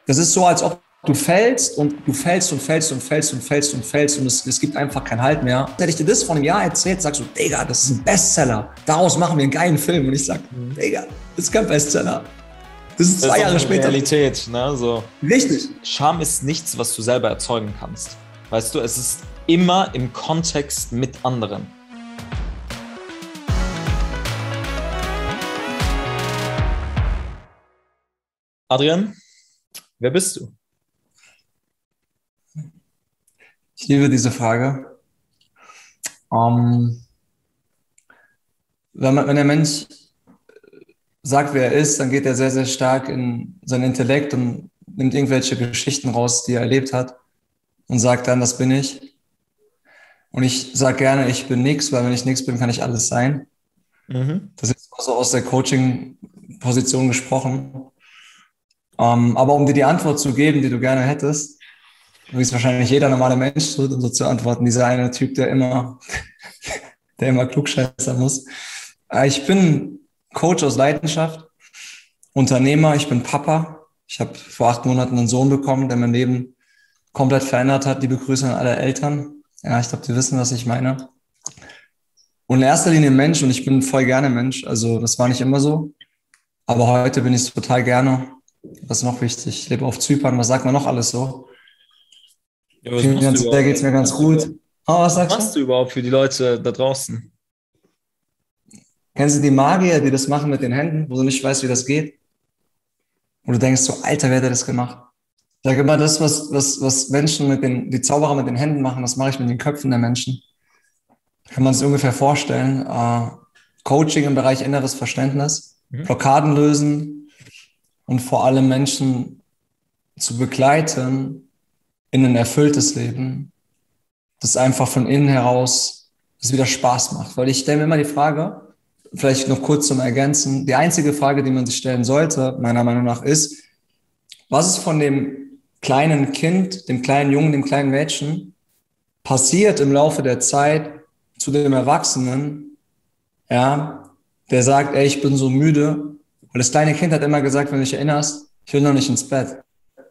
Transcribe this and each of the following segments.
Das ist so, als ob du fällst und du fällst und fällst und fällst und fällst und fällst und es gibt einfach keinen Halt mehr. Hätte ich dir das vor einem Jahr erzählt, sagst du, Digga, das ist ein Bestseller. Daraus machen wir einen geilen Film. Und ich sag, Digga, das ist kein Bestseller. Das ist 2 Jahre später. Realität, ne? So. Richtig. Scham ist nichts, was du selber erzeugen kannst. Weißt du, es ist immer im Kontext mit anderen. Adrian, wer bist du? Ich liebe diese Frage. Wenn der Mensch sagt, wer er ist, dann geht er sehr, sehr stark in sein Intellekt und nimmt irgendwelche Geschichten raus, die er erlebt hat und sagt dann, das bin ich. Und ich sage gerne, ich bin nichts, weil wenn ich nichts bin, kann ich alles sein. Das ist so aus der Coaching-Position gesprochen. Aber um dir die Antwort zu geben, die du gerne hättest, wie es wahrscheinlich jeder normale Mensch tut, um so zu antworten, dieser eine Typ, der immer klugscheißern muss. Ich bin Coach aus Leidenschaft, Unternehmer, ich bin Papa. Ich habe vor 8 Monaten einen Sohn bekommen, der mein Leben komplett verändert hat. Liebe Grüße an alle Eltern. Ja, ich glaube, die wissen, was ich meine. Und in erster Linie Mensch und ich bin voll gerne Mensch. Also das war nicht immer so. Aber heute bin ich es total gerne. Was ist noch wichtig? Ich lebe auf Zypern. Was sagt man noch alles so? Ja, finanziell geht es mir ganz gut. Was machst du überhaupt für die Leute da draußen? Kennst du die Magier, die das machen mit den Händen, wo du nicht weißt, wie das geht? Und du denkst so, Alter, wer hat das gemacht? Ich sage immer, das, was Menschen die Zauberer mit den Händen machen, das mache ich mit den Köpfen der Menschen. Kann man sich ungefähr vorstellen. Coaching im Bereich inneres Verständnis, Blockaden lösen und vor allem Menschen zu begleiten in ein erfülltes Leben, das einfach von innen heraus das wieder Spaß macht. Weil ich stelle mir immer die Frage, vielleicht noch kurz zum Ergänzen, die einzige Frage, die man sich stellen sollte, meiner Meinung nach, ist, was ist von dem kleinen Kind, dem kleinen Jungen, dem kleinen Mädchen passiert im Laufe der Zeit zu dem Erwachsenen, ja, der sagt, ey, ich bin so müde. Weil das kleine Kind hat immer gesagt, wenn du dich erinnerst, ich will noch nicht ins Bett.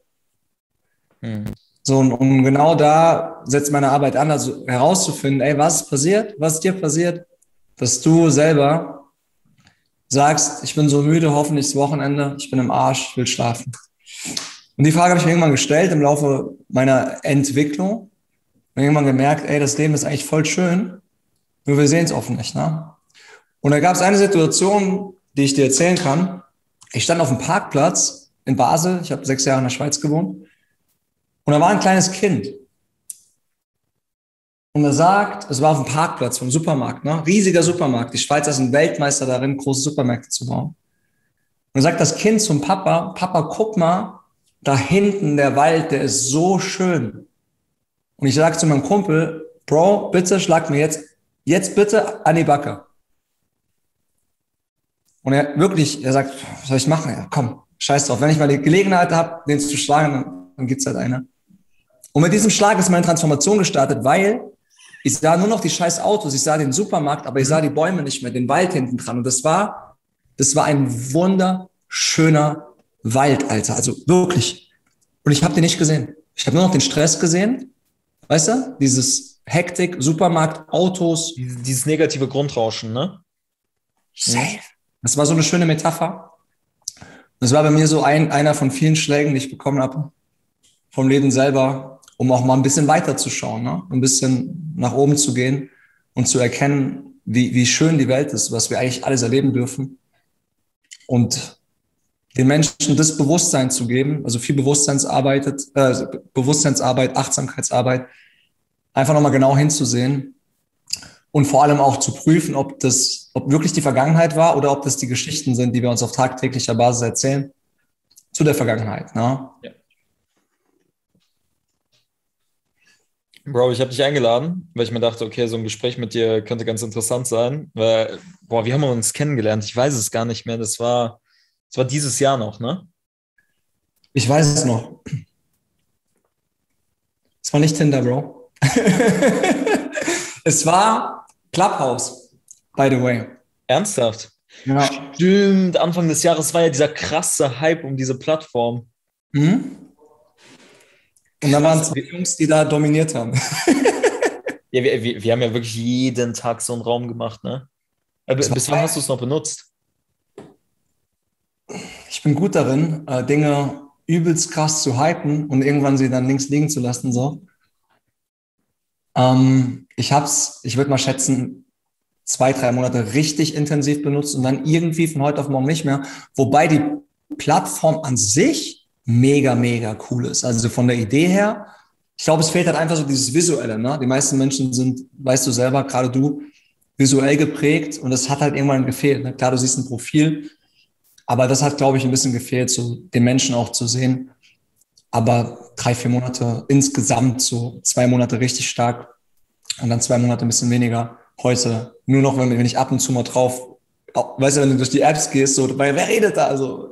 So, und genau da setzt meine Arbeit an, also herauszufinden, ey, was ist passiert? Was ist dir passiert? Dass du selber sagst, ich bin so müde, hoffentlich ist Wochenende, ich bin im Arsch, ich will schlafen. Und die Frage habe ich mir irgendwann gestellt im Laufe meiner Entwicklung. Und irgendwann gemerkt, ey, das Leben ist eigentlich voll schön, nur wir sehen es oft nicht, ne? Und da gab es eine Situation, die ich dir erzählen kann. Ich stand auf dem Parkplatz in Basel, ich habe 6 Jahre in der Schweiz gewohnt. Und da war ein kleines Kind. Und er sagt, es war auf dem Parkplatz vom Supermarkt, ne? Riesiger Supermarkt. Die Schweizer sind Weltmeister darin, große Supermärkte zu bauen. Und er sagt das Kind zum Papa, Papa, guck mal, da hinten der Wald, der ist so schön. Und ich sage zu meinem Kumpel, Bro, bitte schlag mir jetzt bitte an die Backe. Und er sagt, was soll ich machen? Ja, komm, scheiß drauf. Wenn ich mal die Gelegenheit habe, den zu schlagen, dann gibt's halt eine. Und mit diesem Schlag ist meine Transformation gestartet, weil ich sah nur noch die scheiß Autos, ich sah den Supermarkt, aber ich sah die Bäume nicht mehr, den Wald hinten dran. Und das war ein wunderschöner Wald, Alter. Also wirklich. Und ich habe den nicht gesehen. Ich habe nur noch den Stress gesehen. Weißt du? Dieses Hektik, Supermarkt, Autos. Dieses negative Grundrauschen, ne? Safe. Das war so eine schöne Metapher. Das war bei mir so einer von vielen Schlägen, die ich bekommen habe vom Leben selber, um auch mal ein bisschen weiter zu schauen, ne? Ein bisschen nach oben zu gehen und zu erkennen, wie schön die Welt ist, was wir eigentlich alles erleben dürfen. Und den Menschen das Bewusstsein zu geben, also viel Bewusstseinsarbeit, Achtsamkeitsarbeit, einfach nochmal genau hinzusehen und vor allem auch zu prüfen, ob wirklich die Vergangenheit war oder ob das die Geschichten sind, die wir uns auf tagtäglicher Basis erzählen zu der Vergangenheit. Ne? Ja. Bro, ich habe dich eingeladen, weil ich mir dachte, okay, so ein Gespräch mit dir könnte ganz interessant sein, weil, wie haben wir uns kennengelernt? Ich weiß es gar nicht mehr, das war dieses Jahr noch, ne? Ich weiß es noch. Es war nicht Tinder, Bro. Es war Clubhouse, by the way. Ernsthaft? Ja. Stimmt, Anfang des Jahres war ja dieser krasse Hype um diese Plattform. Mhm. Und dann waren es die Jungs, die da dominiert haben. Ja, wir haben ja wirklich jeden Tag so einen Raum gemacht, ne? Bis wann hast du es noch benutzt? Ich bin gut darin, Dinge übelst krass zu hypen und irgendwann sie dann links liegen zu lassen, so. Ich würde mal schätzen, 2-3 Monate richtig intensiv benutzt und dann irgendwie von heute auf morgen nicht mehr. Wobei die Plattform an sich mega, mega cool ist. Also von der Idee her, ich glaube, es fehlt halt einfach so dieses Visuelle, ne? Die meisten Menschen sind, weißt du selber, gerade du, visuell geprägt und das hat halt irgendwann gefehlt. Ne? Klar, du siehst ein Profil, aber das hat, glaube ich, ein bisschen gefehlt, so den Menschen auch zu sehen. Aber 3-4 Monate insgesamt, so 2 Monate richtig stark und dann 2 Monate ein bisschen weniger. Heute nur noch, wenn ich ab und zu mal drauf, weißt du, wenn du durch die Apps gehst, so, weil wer redet da? Also,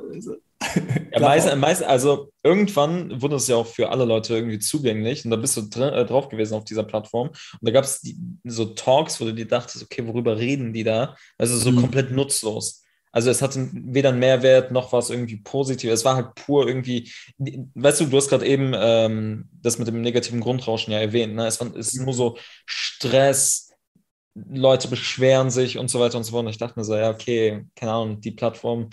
Ja, also irgendwann wurde es ja auch für alle Leute irgendwie zugänglich und da bist du drauf gewesen auf dieser Plattform und da gab es so Talks, wo du dir dachtest, okay, worüber reden die da? Also so komplett nutzlos. Also es hatte weder einen Mehrwert noch was irgendwie positiv. Es war halt pur irgendwie, weißt du hast gerade eben das mit dem negativen Grundrauschen ja erwähnt, ne? Es ist nur so Stress, Leute beschweren sich und so weiter und so fort. Und ich dachte mir so, ja, okay, keine Ahnung, die Plattform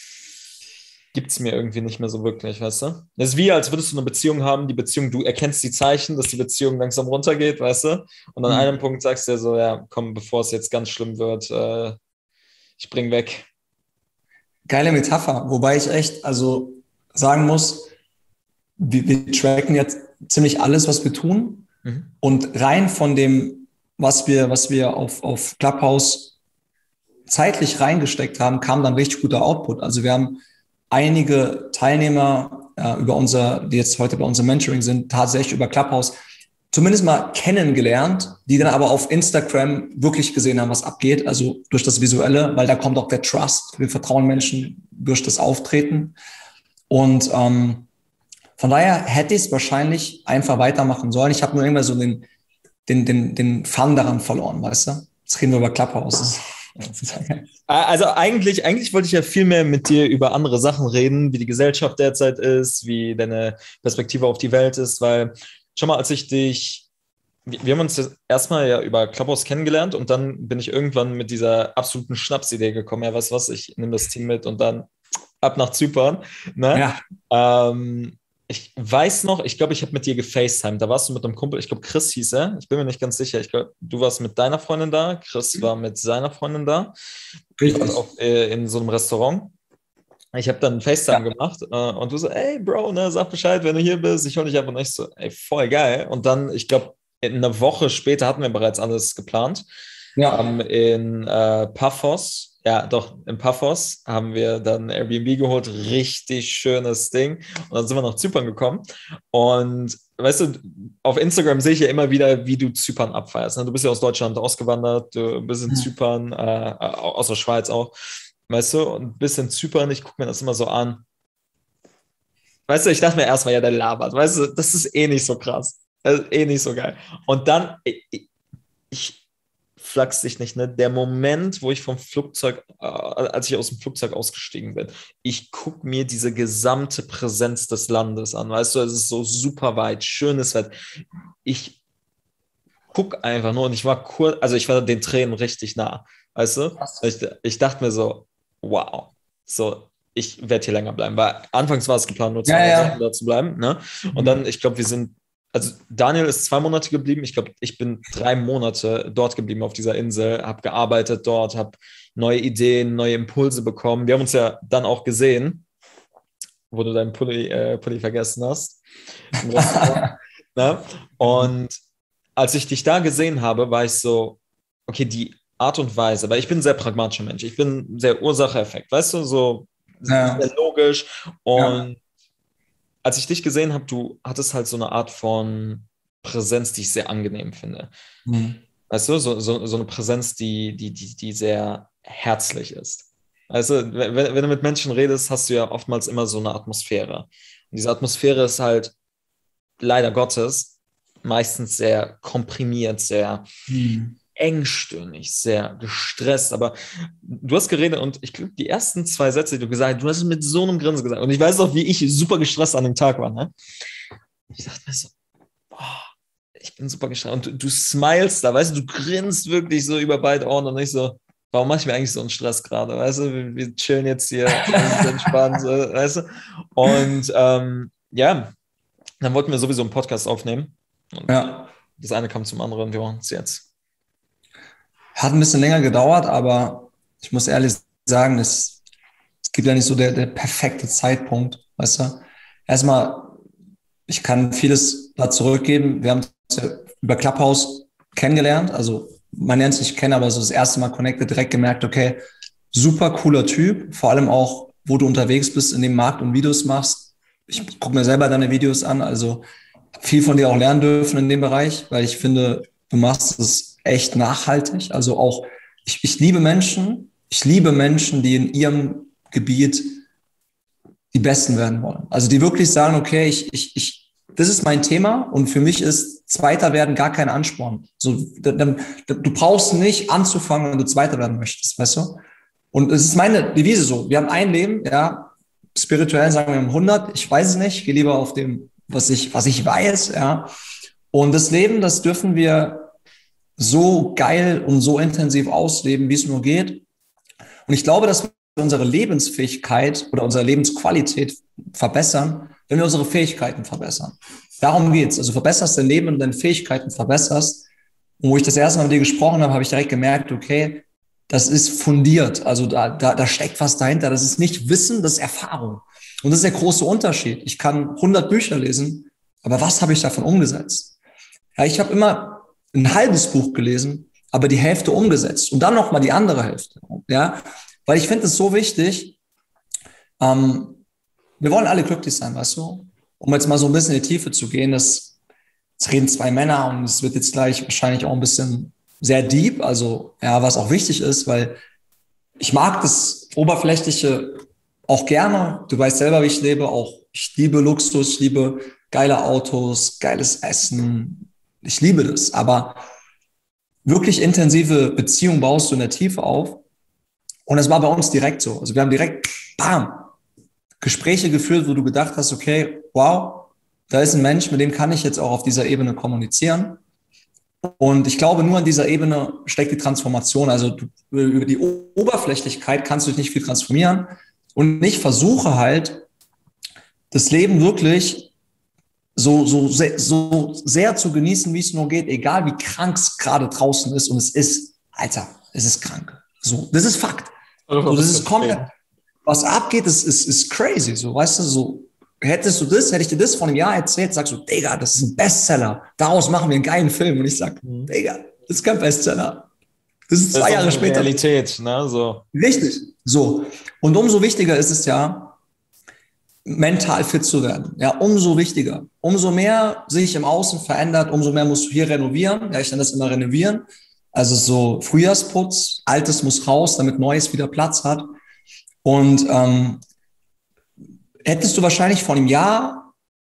gibt es mir irgendwie nicht mehr so wirklich, weißt du? Das ist wie, als würdest du eine Beziehung haben, die Beziehung, du erkennst die Zeichen, dass die Beziehung langsam runtergeht, weißt du? Und an einem Punkt sagst du dir so, ja, komm, bevor es jetzt ganz schlimm wird, ich bring weg. Geile Metapher, wobei ich echt also sagen muss, wir tracken jetzt ziemlich alles, was wir tun. Und rein von dem, was wir auf Clubhouse zeitlich reingesteckt haben, kam dann richtig guter Output. Also wir haben einige Teilnehmer die jetzt heute bei unserem Mentoring sind, tatsächlich über Clubhouse zumindest mal kennengelernt, die dann aber auf Instagram wirklich gesehen haben, was abgeht, also durch das Visuelle, weil da kommt auch der Trust. Wir vertrauen Menschen durch das Auftreten. Und von daher hätte ich es wahrscheinlich einfach weitermachen sollen. Ich habe nur irgendwann so den Fun daran verloren, weißt du? Jetzt reden wir über Clubhouse. Also eigentlich wollte ich ja viel mehr mit dir über andere Sachen reden, wie die Gesellschaft derzeit ist, wie deine Perspektive auf die Welt ist, weil schau mal, wir haben uns erstmal ja über Clubhouse kennengelernt und dann bin ich irgendwann mit dieser absoluten Schnapsidee gekommen, ja, weißt du was, ich nehme das Team mit und dann ab nach Zypern, ne? Ja. Ich weiß noch, ich glaube, ich habe mit dir gefacetimed. Da warst du mit einem Kumpel, ich glaube, Chris hieß er. Ich bin mir nicht ganz sicher. Ich glaube, du warst mit deiner Freundin da. Chris war mit seiner Freundin da. Richtig. Auch in so einem Restaurant. Ich habe dann FaceTime gemacht und du so, ey, Bro, ne, sag Bescheid, wenn du hier bist. Ich hole dich ab und ich so, ey, voll geil. Und dann, ich glaube, eine Woche später hatten wir bereits alles geplant. Ja. In Paphos. Ja, doch, in Paphos haben wir dann Airbnb geholt, richtig schönes Ding. Und dann sind wir nach Zypern gekommen. Und weißt du, auf Instagram sehe ich ja immer wieder, wie du Zypern abfeierst. Du bist ja aus Deutschland ausgewandert, du bist in Zypern, aus der Schweiz auch, weißt du, und bist in Zypern, ich gucke mir das immer so an. Weißt du, ich dachte mir erstmal, ja, der labert, weißt du, das ist eh nicht so krass. Das ist eh nicht so geil. Und dann, ich flachs dich nicht, ne? Der Moment, wo ich vom Flugzeug, als ich aus dem Flugzeug ausgestiegen bin, ich gucke mir diese gesamte Präsenz des Landes an, weißt du, es ist so super weit, schönes Wetter. Ich gucke einfach nur und ich war den Tränen richtig nah, weißt du? Ich dachte mir so, wow, so, ich werde hier länger bleiben, weil anfangs war es geplant, nur 2 Wochen da zu bleiben, ne? Und dann, ich glaube, also Daniel ist 2 Monate geblieben. Ich glaube, ich bin 3 Monate dort geblieben auf dieser Insel, habe gearbeitet dort, habe neue Ideen, neue Impulse bekommen. Wir haben uns ja dann auch gesehen, wo du deinen Pulli vergessen hast. Ne? Und als ich dich da gesehen habe, war ich so, okay, die Art und Weise, weil ich bin ein sehr pragmatischer Mensch. Ich bin sehr Ursache-Effekt, weißt du, so sehr logisch. Und als ich dich gesehen habe, du hattest halt so eine Art von Präsenz, die ich sehr angenehm finde. Weißt du, so eine Präsenz, die sehr herzlich ist. Also, wenn du mit Menschen redest, hast du ja oftmals immer so eine Atmosphäre. Und diese Atmosphäre ist halt leider Gottes meistens sehr komprimiert, sehr engstirnig, sehr gestresst, aber du hast geredet und ich glaube, die ersten 2 Sätze, die du gesagt hast, du hast es mit so einem Grinsen gesagt und ich weiß auch, wie ich super gestresst an dem Tag war, ne? Ich dachte mir so, ich bin super gestresst. Und du smilest da, weißt du, du grinst wirklich so über beide Ohren und nicht so, warum mache ich mir eigentlich so einen Stress gerade, weißt du, wir chillen jetzt hier, alles entspannt, so, weißt du. Und ja, dann wollten wir sowieso einen Podcast aufnehmen. Und das eine kam zum anderen, wir machen es jetzt. Hat ein bisschen länger gedauert, aber ich muss ehrlich sagen, es gibt ja nicht so der perfekte Zeitpunkt, weißt du. Erstmal, ich kann vieles da zurückgeben. Wir haben uns ja über Clubhouse kennengelernt, also man lernt es nicht kennen, aber so das erste Mal connected, direkt gemerkt, okay, super cooler Typ, vor allem auch, wo du unterwegs bist in dem Markt und Videos machst. Ich gucke mir selber deine Videos an, also viel von dir auch lernen dürfen in dem Bereich, weil ich finde, du machst es echt nachhaltig. Also auch, ich liebe Menschen, die in ihrem Gebiet die Besten werden wollen. Also die wirklich sagen, okay, das ist mein Thema und für mich ist Zweiter werden gar kein Ansporn. So, du brauchst nicht anzufangen, wenn du Zweiter werden möchtest, weißt du? Und es ist meine Devise so. Wir haben ein Leben, ja, spirituell sagen wir 100, ich weiß es nicht, ich gehe lieber auf dem, was ich weiß, ja. Und das Leben, das dürfen wir so geil und so intensiv ausleben, wie es nur geht. Und ich glaube, dass wir unsere Lebensfähigkeit oder unsere Lebensqualität verbessern, wenn wir unsere Fähigkeiten verbessern. Darum geht's. Also verbesserst dein Leben und deine Fähigkeiten verbesserst. Und wo ich das erste Mal mit dir gesprochen habe, habe ich direkt gemerkt, okay, das ist fundiert. Also da steckt was dahinter. Das ist nicht Wissen, das ist Erfahrung. Und das ist der große Unterschied. Ich kann 100 Bücher lesen, aber was habe ich davon umgesetzt? Ja, ich habe immer ein halbes Buch gelesen, aber die Hälfte umgesetzt und dann nochmal die andere Hälfte. Ja, weil ich finde es so wichtig, wir wollen alle glücklich sein, weißt du? Um jetzt mal so ein bisschen in die Tiefe zu gehen, es reden zwei Männer und es wird jetzt gleich wahrscheinlich auch ein bisschen sehr deep, also ja, was auch wichtig ist, weil ich mag das Oberflächliche auch gerne. Du weißt selber, wie ich lebe, auch ich liebe Luxus, ich liebe geile Autos, geiles Essen, ich liebe das, aber wirklich intensive Beziehungen baust du in der Tiefe auf und das war bei uns direkt so. Also wir haben direkt, bam, Gespräche geführt, wo du gedacht hast, okay, wow, da ist ein Mensch, mit dem kann ich jetzt auch auf dieser Ebene kommunizieren. Und ich glaube, nur an dieser Ebene steckt die Transformation. Also über die Oberflächlichkeit kannst du dich nicht viel transformieren. Und ich versuche halt, das Leben wirklich so sehr zu genießen, wie es nur geht, egal wie krank es gerade draußen ist. Und es ist, Alter, es ist krank. So, das ist Fakt. So, das ist komplett, was abgeht, ist crazy. So, weißt du, so, hätte ich dir das vor einem Jahr erzählt, sagst du, Digga, das ist ein Bestseller. Daraus machen wir einen geilen Film. Und ich sag, Digga, das ist kein Bestseller. Das ist 2 Jahre später. Realität, ne? So. Richtig. So. Und umso wichtiger ist es ja, mental fit zu werden. Ja, umso wichtiger. Umso mehr sich im Außen verändert, umso mehr musst du hier renovieren. Ja, ich nenne das immer renovieren. Also so Frühjahrsputz, Altes muss raus, damit Neues wieder Platz hat. Und hättest du wahrscheinlich vor einem Jahr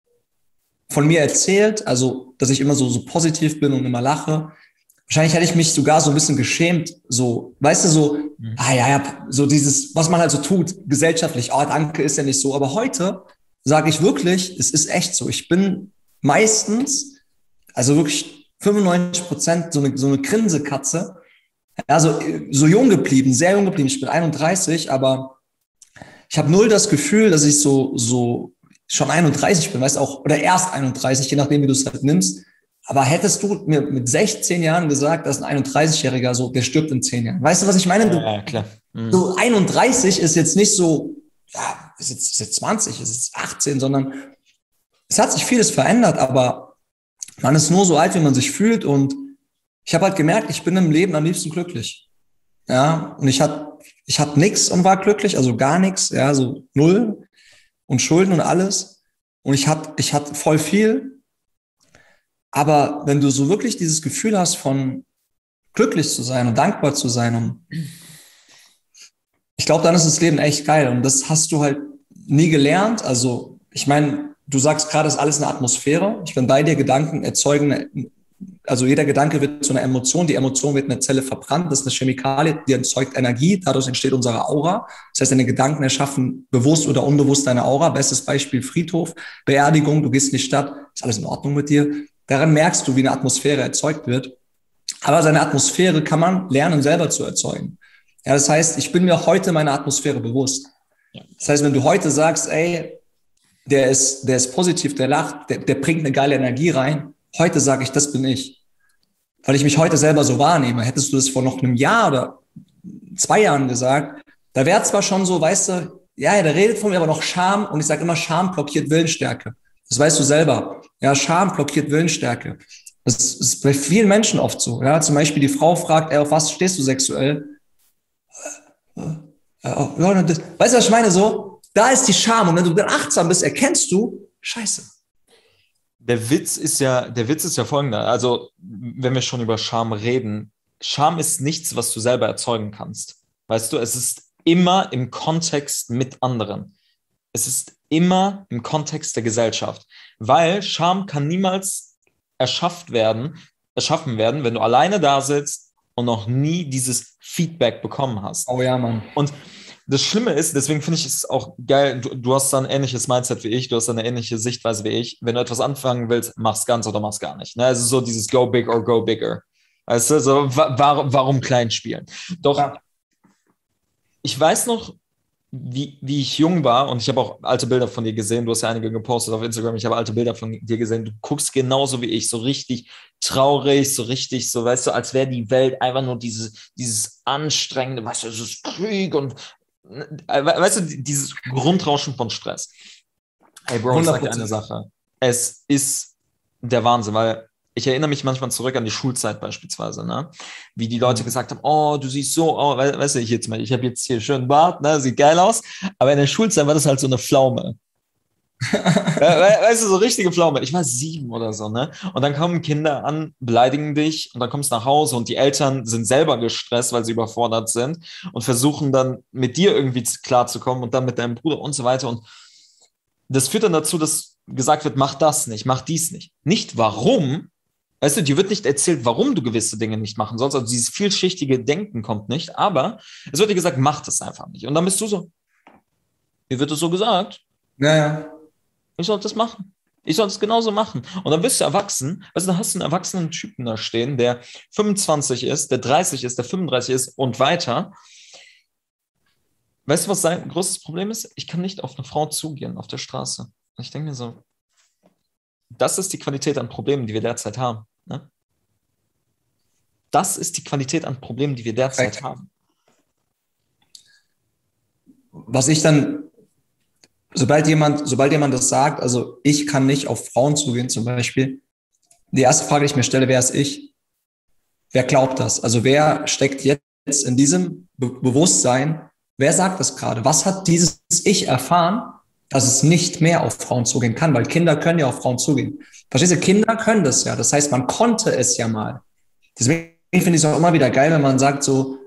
von mir erzählt, also dass ich immer so positiv bin und immer lache, wahrscheinlich hätte ich mich sogar so ein bisschen geschämt, so, weißt du, so, so dieses, was man halt so tut, gesellschaftlich, danke, ist ja nicht so. Aber heute sage ich wirklich, es ist echt so. Ich bin meistens, also wirklich 95% so eine Grinsekatze, also so jung geblieben, sehr jung geblieben. Ich bin 31, aber ich habe null das Gefühl, dass ich so schon 31 bin, weißt du, auch, oder erst 31, je nachdem, wie du es halt nimmst. Aber hättest du mir mit 16 Jahren gesagt, dass ein 31-Jähriger so, der stirbt in 10 Jahren. Weißt du, was ich meine? Ja, klar. So 31 ist jetzt nicht so, ja, ist jetzt 20, ist jetzt 18, sondern es hat sich vieles verändert, aber man ist nur so alt, wie man sich fühlt. Und ich habe halt gemerkt, ich bin im Leben am liebsten glücklich. Ja, und ich hatte nichts und war glücklich, also gar nichts, ja, so null und Schulden und alles. Und ich hatte voll viel. Aber wenn du so wirklich dieses Gefühl hast, von glücklich zu sein und dankbar zu sein, und ich glaube, dann ist das Leben echt geil. Und das hast du halt nie gelernt. Also, ich meine, du sagst gerade, es ist alles eine Atmosphäre. Ich bin bei dir, Gedanken erzeugen, also jeder Gedanke wird zu einer Emotion. Die Emotion wird in der Zelle verbrannt. Das ist eine Chemikalie, die erzeugt Energie. Dadurch entsteht unsere Aura. Das heißt, deine Gedanken erschaffen bewusst oder unbewusst deine Aura. Bestes Beispiel Friedhof, Beerdigung. Du gehst in die Stadt. Ist alles in Ordnung mit dir? Daran merkst du, wie eine Atmosphäre erzeugt wird. Aber seine Atmosphäre kann man lernen, selber zu erzeugen. Ja, das heißt, ich bin mir heute meiner Atmosphäre bewusst. Das heißt, wenn du heute sagst, ey, der ist positiv, der lacht, der bringt eine geile Energie rein, heute sage ich, das bin ich. Weil ich mich heute selber so wahrnehme. Hättest du das vor noch einem Jahr oder 2 Jahren gesagt, da wäre zwar schon so, weißt du, ja, der redet von mir, aber noch Scham. Und ich sage immer, Scham blockiert Willensstärke. Das weißt du selber. Ja, Scham blockiert Willensstärke. Das ist bei vielen Menschen oft so. Ja, zum Beispiel die Frau fragt, ey, auf was stehst du sexuell? Ja, weißt du, was ich meine? So, da ist die Scham. Und wenn du dann achtsam bist, erkennst du, Scheiße. Der Witz ist ja folgender. Also, wenn wir schon über Scham reden, Scham ist nichts, was du selber erzeugen kannst. Weißt du, es ist immer im Kontext mit anderen. Es ist immer im Kontext der Gesellschaft. Weil Scham kann niemals erschaffen werden, wenn du alleine da sitzt und noch nie dieses Feedback bekommen hast. Oh ja, Mann. Und das Schlimme ist, deswegen finde ich es auch geil, du hast dann ein ähnliches Mindset wie ich, du hast dann eine ähnliche Sichtweise wie ich. Wenn du etwas anfangen willst, mach's ganz oder mach's gar nicht. Ne? Also so dieses Go big or go bigger. Weißt du, so, warum klein spielen? Doch, ja. Ich weiß noch, wie ich jung war, und ich habe auch alte Bilder von dir gesehen, du hast ja einige gepostet auf Instagram, ich habe alte Bilder von dir gesehen, du guckst genauso wie ich, so richtig traurig, so richtig, so weißt du, als wäre die Welt einfach nur dieses anstrengende, weißt du, es ist Krieg und weißt du, dieses Grundrauschen von Stress. Hey Bro, ich sag dir eine Sache, es ist der Wahnsinn, weil ich erinnere mich manchmal zurück an die Schulzeit beispielsweise, ne? Wie die Leute gesagt haben, oh, du siehst so, oh, weißt du, ich habe jetzt hier schön Bart, ne? Sieht geil aus, aber in der Schulzeit war das halt so eine Pflaume. Weißt du, so richtige Pflaume. Ich war 7 oder so, ne? Und dann kommen Kinder an, beleidigen dich und dann kommst du nach Hause und die Eltern sind selber gestresst, weil sie überfordert sind und versuchen dann mit dir irgendwie klarzukommen und dann mit deinem Bruder und so weiter. Und das führt dann dazu, dass gesagt wird, mach das nicht, mach dies nicht. Nicht warum. Weißt du, dir wird nicht erzählt, warum du gewisse Dinge nicht machen sollst. Also dieses vielschichtige Denken kommt nicht, aber es wird dir gesagt, mach das einfach nicht. Und dann bist du so, mir wird es so gesagt. Ja. Ich soll das machen. Ich soll das genauso machen. Und dann bist du erwachsen. Also dann hast du einen erwachsenen Typen da stehen, der 25 ist, der 30 ist, der 35 ist und weiter. Weißt du, was sein großes Problem ist? Ich kann nicht auf eine Frau zugehen auf der Straße. Und ich denke mir so, das ist die Qualität an Problemen, die wir derzeit haben. Ne? Das ist die Qualität an Problemen, die wir derzeit haben. Was ich dann, sobald jemand das sagt, also ich kann nicht auf Frauen zugehen zum Beispiel, die erste Frage, die ich mir stelle, wer ist ich? Wer glaubt das? Also wer steckt jetzt in diesem Bewusstsein, wer sagt das gerade? Was hat dieses Ich erfahren, dass es nicht mehr auf Frauen zugehen kann, weil Kinder können ja auf Frauen zugehen. Verstehst du, Kinder können das ja. Das heißt, man konnte es ja mal. Deswegen finde ich es auch immer wieder geil, wenn man sagt so,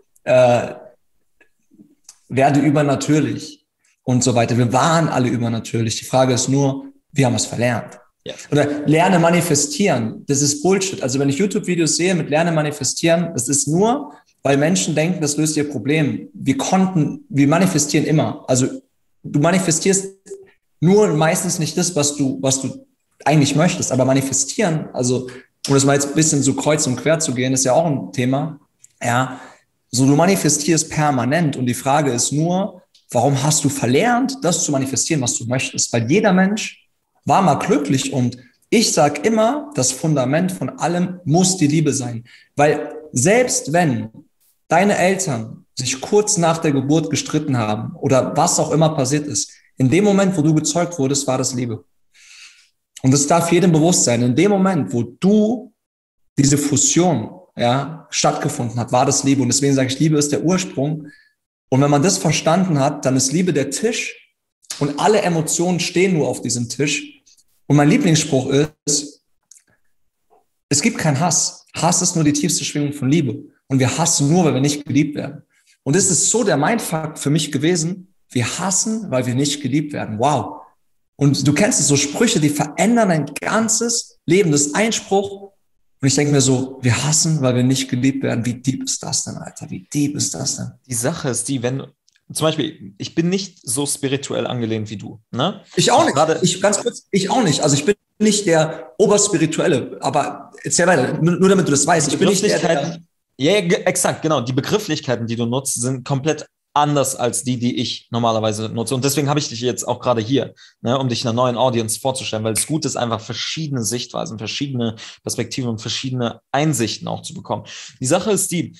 werde übernatürlich und so weiter. Wir waren alle übernatürlich. Die Frage ist nur, wir haben es verlernt. Ja. Oder lerne manifestieren. Das ist Bullshit. Also wenn ich YouTube-Videos sehe mit lerne manifestieren, das ist nur, weil Menschen denken, das löst ihr Problem. Wir manifestieren immer. Also du manifestierst nur meistens nicht das, was du eigentlich möchtest, aber manifestieren, also, um das mal jetzt ein bisschen so kreuz und quer zu gehen, ist ja auch ein Thema, ja, so du manifestierst permanent und die Frage ist nur, warum hast du verlernt, das zu manifestieren, was du möchtest? Weil jeder Mensch war mal glücklich und ich sage immer, das Fundament von allem muss die Liebe sein, weil selbst wenn deine Eltern sich kurz nach der Geburt gestritten haben oder was auch immer passiert ist, in dem Moment, wo du gezeugt wurdest, war das Liebe. Und das darf jedem bewusst sein. In dem Moment, wo diese Fusion stattgefunden hat, war das Liebe. Und deswegen sage ich, Liebe ist der Ursprung. Und wenn man das verstanden hat, dann ist Liebe der Tisch und alle Emotionen stehen nur auf diesem Tisch. Und mein Lieblingsspruch ist, es gibt keinen Hass. Hass ist nur die tiefste Schwingung von Liebe. Und wir hassen nur, weil wir nicht geliebt werden. Und das ist so der Mindfuck für mich gewesen. Wir hassen, weil wir nicht geliebt werden. Wow. Und du kennst es, so Sprüche, die verändern dein ganzes Leben. Das ist Einspruch. Und ich denke mir so, wir hassen, weil wir nicht geliebt werden. Wie deep ist das denn, Alter? Wie deep ist das denn? Die Sache ist die, wenn zum Beispiel, ich bin nicht so spirituell angelehnt wie du. Ne? Ich auch nicht. Ganz kurz, ich auch nicht. Also ich bin nicht der Oberspirituelle, aber erzähl weiter, nur damit du das weißt. Ich bin nicht der ja, exakt, genau. Die Begrifflichkeiten, die du nutzt, sind komplett anders als die ich normalerweise nutze. Und deswegen habe ich dich jetzt auch gerade hier, ne, um dich einer neuen Audience vorzustellen, weil es gut ist, einfach verschiedene Sichtweisen, verschiedene Perspektiven und verschiedene Einsichten auch zu bekommen. Die Sache ist die,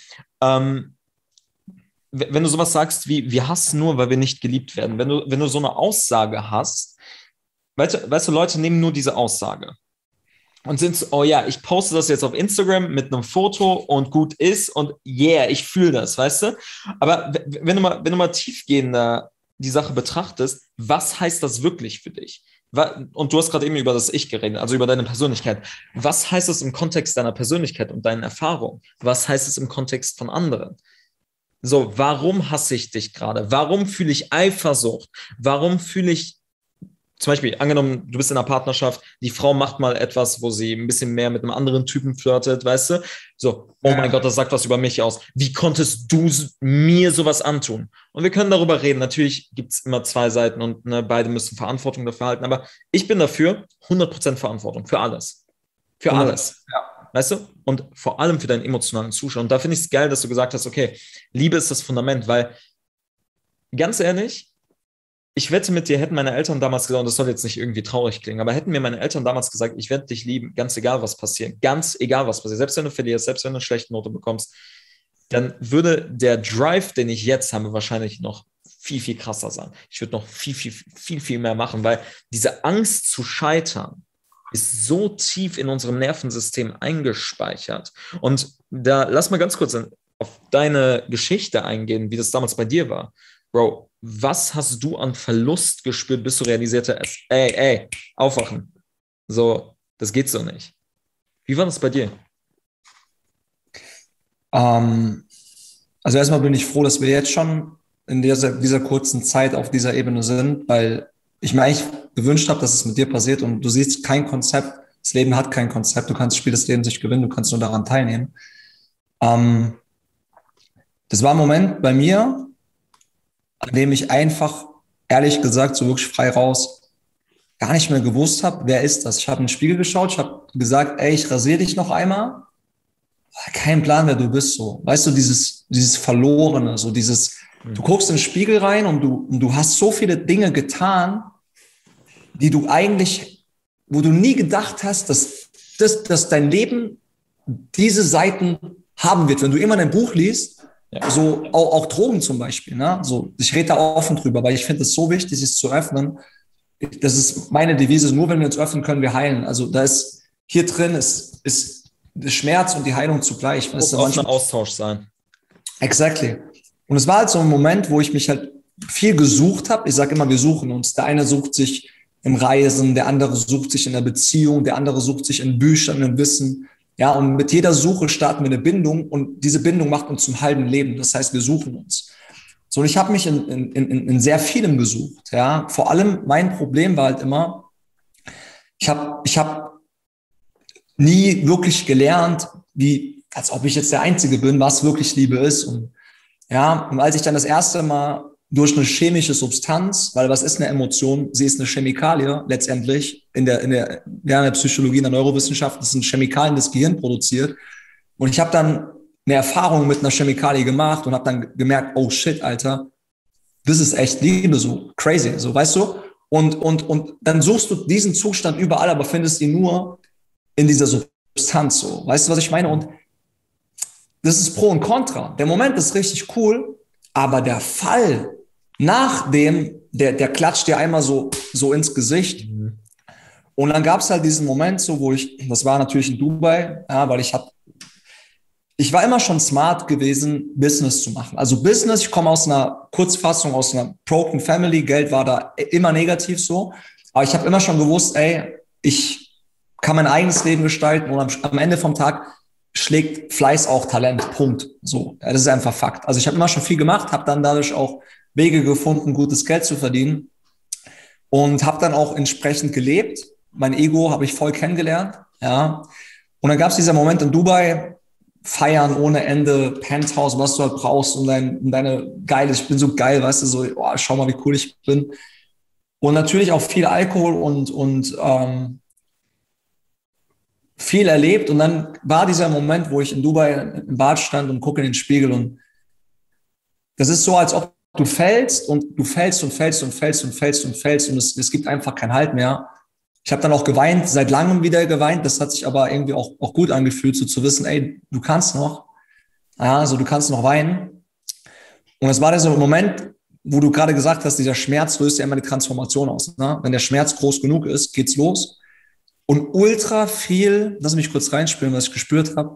wenn du sowas sagst wie, wir hassen nur, weil wir nicht geliebt werden, wenn du so eine Aussage hast, weißt du, Leute nehmen nur diese Aussage und sind so, oh ja, ich poste das jetzt auf Instagram mit einem Foto und gut ist und yeah, ich fühle das, weißt du? Aber wenn du mal tiefgehender die Sache betrachtest, was heißt das wirklich für dich? Und du hast gerade eben über das Ich geredet, also über deine Persönlichkeit. Was heißt es im Kontext deiner Persönlichkeit und deinen Erfahrungen? Was heißt es im Kontext von anderen? So, warum hasse ich dich gerade? Warum fühle ich Eifersucht? Warum fühle ich, zum Beispiel, angenommen, du bist in einer Partnerschaft, die Frau macht mal etwas, wo sie ein bisschen mehr mit einem anderen Typen flirtet, weißt du? So, oh mein Gott, das sagt was über mich aus. Wie konntest du mir sowas antun? Und wir können darüber reden. Natürlich gibt es immer zwei Seiten und ne, beide müssen Verantwortung dafür halten. Aber ich bin dafür 100% Verantwortung für alles. Für alles. Ja. Weißt du? Und vor allem für deinen emotionalen Zustand. Und da finde ich es geil, dass du gesagt hast, okay, Liebe ist das Fundament, weil, ganz ehrlich, ich wette mit dir, hätten meine Eltern damals gesagt, und das soll jetzt nicht irgendwie traurig klingen, aber hätten mir meine Eltern damals gesagt, ich werde dich lieben, ganz egal, was passiert, ganz egal, was passiert, selbst wenn du verlierst, selbst wenn du eine schlechte Note bekommst, dann würde der Drive, den ich jetzt habe, wahrscheinlich noch viel, viel krasser sein. Ich würde noch viel, viel, viel, viel mehr machen, weil diese Angst zu scheitern ist so tief in unserem Nervensystem eingespeichert. Und da lass mal ganz kurz auf deine Geschichte eingehen, wie das damals bei dir war. Bro, was hast du an Verlust gespürt, bis du realisiert hast, ey, aufwachen. So, das geht so nicht. Wie war das bei dir? Also erstmal bin ich froh, dass wir jetzt schon in dieser kurzen Zeit auf dieser Ebene sind, weil ich mir eigentlich gewünscht habe, dass es mit dir passiert und du siehst kein Konzept. Das Leben hat kein Konzept. Du kannst das Spiel des Lebens nicht gewinnen, du kannst nur daran teilnehmen. Das war ein Moment bei mir, an dem ich einfach, ehrlich gesagt, so wirklich frei raus, gar nicht mehr gewusst habe, wer ist das. Ich habe in den Spiegel geschaut, ich habe gesagt, ey, ich rasiere dich noch einmal. Kein Plan, wer du bist, so. Weißt du, dieses Verlorene, so dieses, du guckst in den Spiegel rein und du hast so viele Dinge getan, die du eigentlich, wo du nie gedacht hast, dass dein Leben diese Seiten haben wird. Wenn du immer ein Buch liest, ja. So auch Drogen zum Beispiel, ne? So, ich rede da offen drüber, weil ich finde es so wichtig, es zu öffnen. Das ist meine Devise, nur wenn wir uns öffnen, können wir heilen. Also da ist, hier drin ist der Schmerz und die Heilung zugleich. Muss auch ein Austausch sein. Exactly. Und es war halt so ein Moment, wo ich mich halt viel gesucht habe. Ich sage immer, wir suchen uns. Der eine sucht sich im Reisen, der andere sucht sich in der Beziehung, der andere sucht sich in Büchern, in Wissen. Ja, und mit jeder Suche starten wir eine Bindung und diese Bindung macht uns zum halben Leben. Das heißt, wir suchen uns. So, und ich habe mich in sehr vielem gesucht. Ja, vor allem mein Problem war halt immer, ich hab nie wirklich gelernt, als ob ich jetzt der Einzige bin, was wirklich Liebe ist. Und ja, und als ich dann das erste Mal durch eine chemische Substanz, weil was ist eine Emotion? Sie ist eine Chemikalie letztendlich in der Psychologie, in der Neurowissenschaft, das sind Chemikalien, das Gehirn produziert. Und ich habe dann eine Erfahrung mit einer Chemikalie gemacht und habe dann gemerkt, oh shit, Alter, das ist echt Liebe, so crazy, so, weißt du? Und dann suchst du diesen Zustand überall, aber findest ihn nur in dieser Substanz, so. Weißt du, was ich meine? Und das ist Pro und Contra. Der Moment ist richtig cool, aber der Fall nachdem, der klatscht dir einmal so ins Gesicht. Mhm. Und dann gab es halt diesen Moment, so, das war natürlich in Dubai, ja, weil ich war immer schon smart gewesen, Business zu machen. Also Business, ich komme aus einer Kurzfassung, aus einer broken family, Geld war da immer negativ so, aber ich habe immer schon gewusst, ey, ich kann mein eigenes Leben gestalten und am Ende vom Tag schlägt Fleiß auch Talent, Punkt. So, ja, das ist einfach Fakt. Also ich habe immer schon viel gemacht, habe dann dadurch auch Wege gefunden, gutes Geld zu verdienen und habe dann auch entsprechend gelebt. Mein Ego habe ich voll kennengelernt, ja. Und dann gab es dieser Moment in Dubai, feiern ohne Ende, Penthouse, was du halt brauchst, um deine geile, ich bin so geil, weißt du, so, oh, schau mal, wie cool ich bin. Und natürlich auch viel Alkohol und viel erlebt. Und dann war dieser Moment, wo ich in Dubai im Bad stand und gucke in den Spiegel. Und das ist so, als ob du fällst und du fällst und fällst und fällst und fällst und fällst und es gibt einfach keinen Halt mehr. Ich habe dann auch geweint, seit langem wieder geweint. Das hat sich aber irgendwie auch gut angefühlt, so zu wissen, ey, du kannst noch. Ja, so du kannst noch weinen. Und es war dieser Moment, wo du gerade gesagt hast, dieser Schmerz löst ja immer die Transformation aus. Ne? Wenn der Schmerz groß genug ist, geht's los. Und ultra viel, lass mich kurz reinspielen, was ich gespürt habe.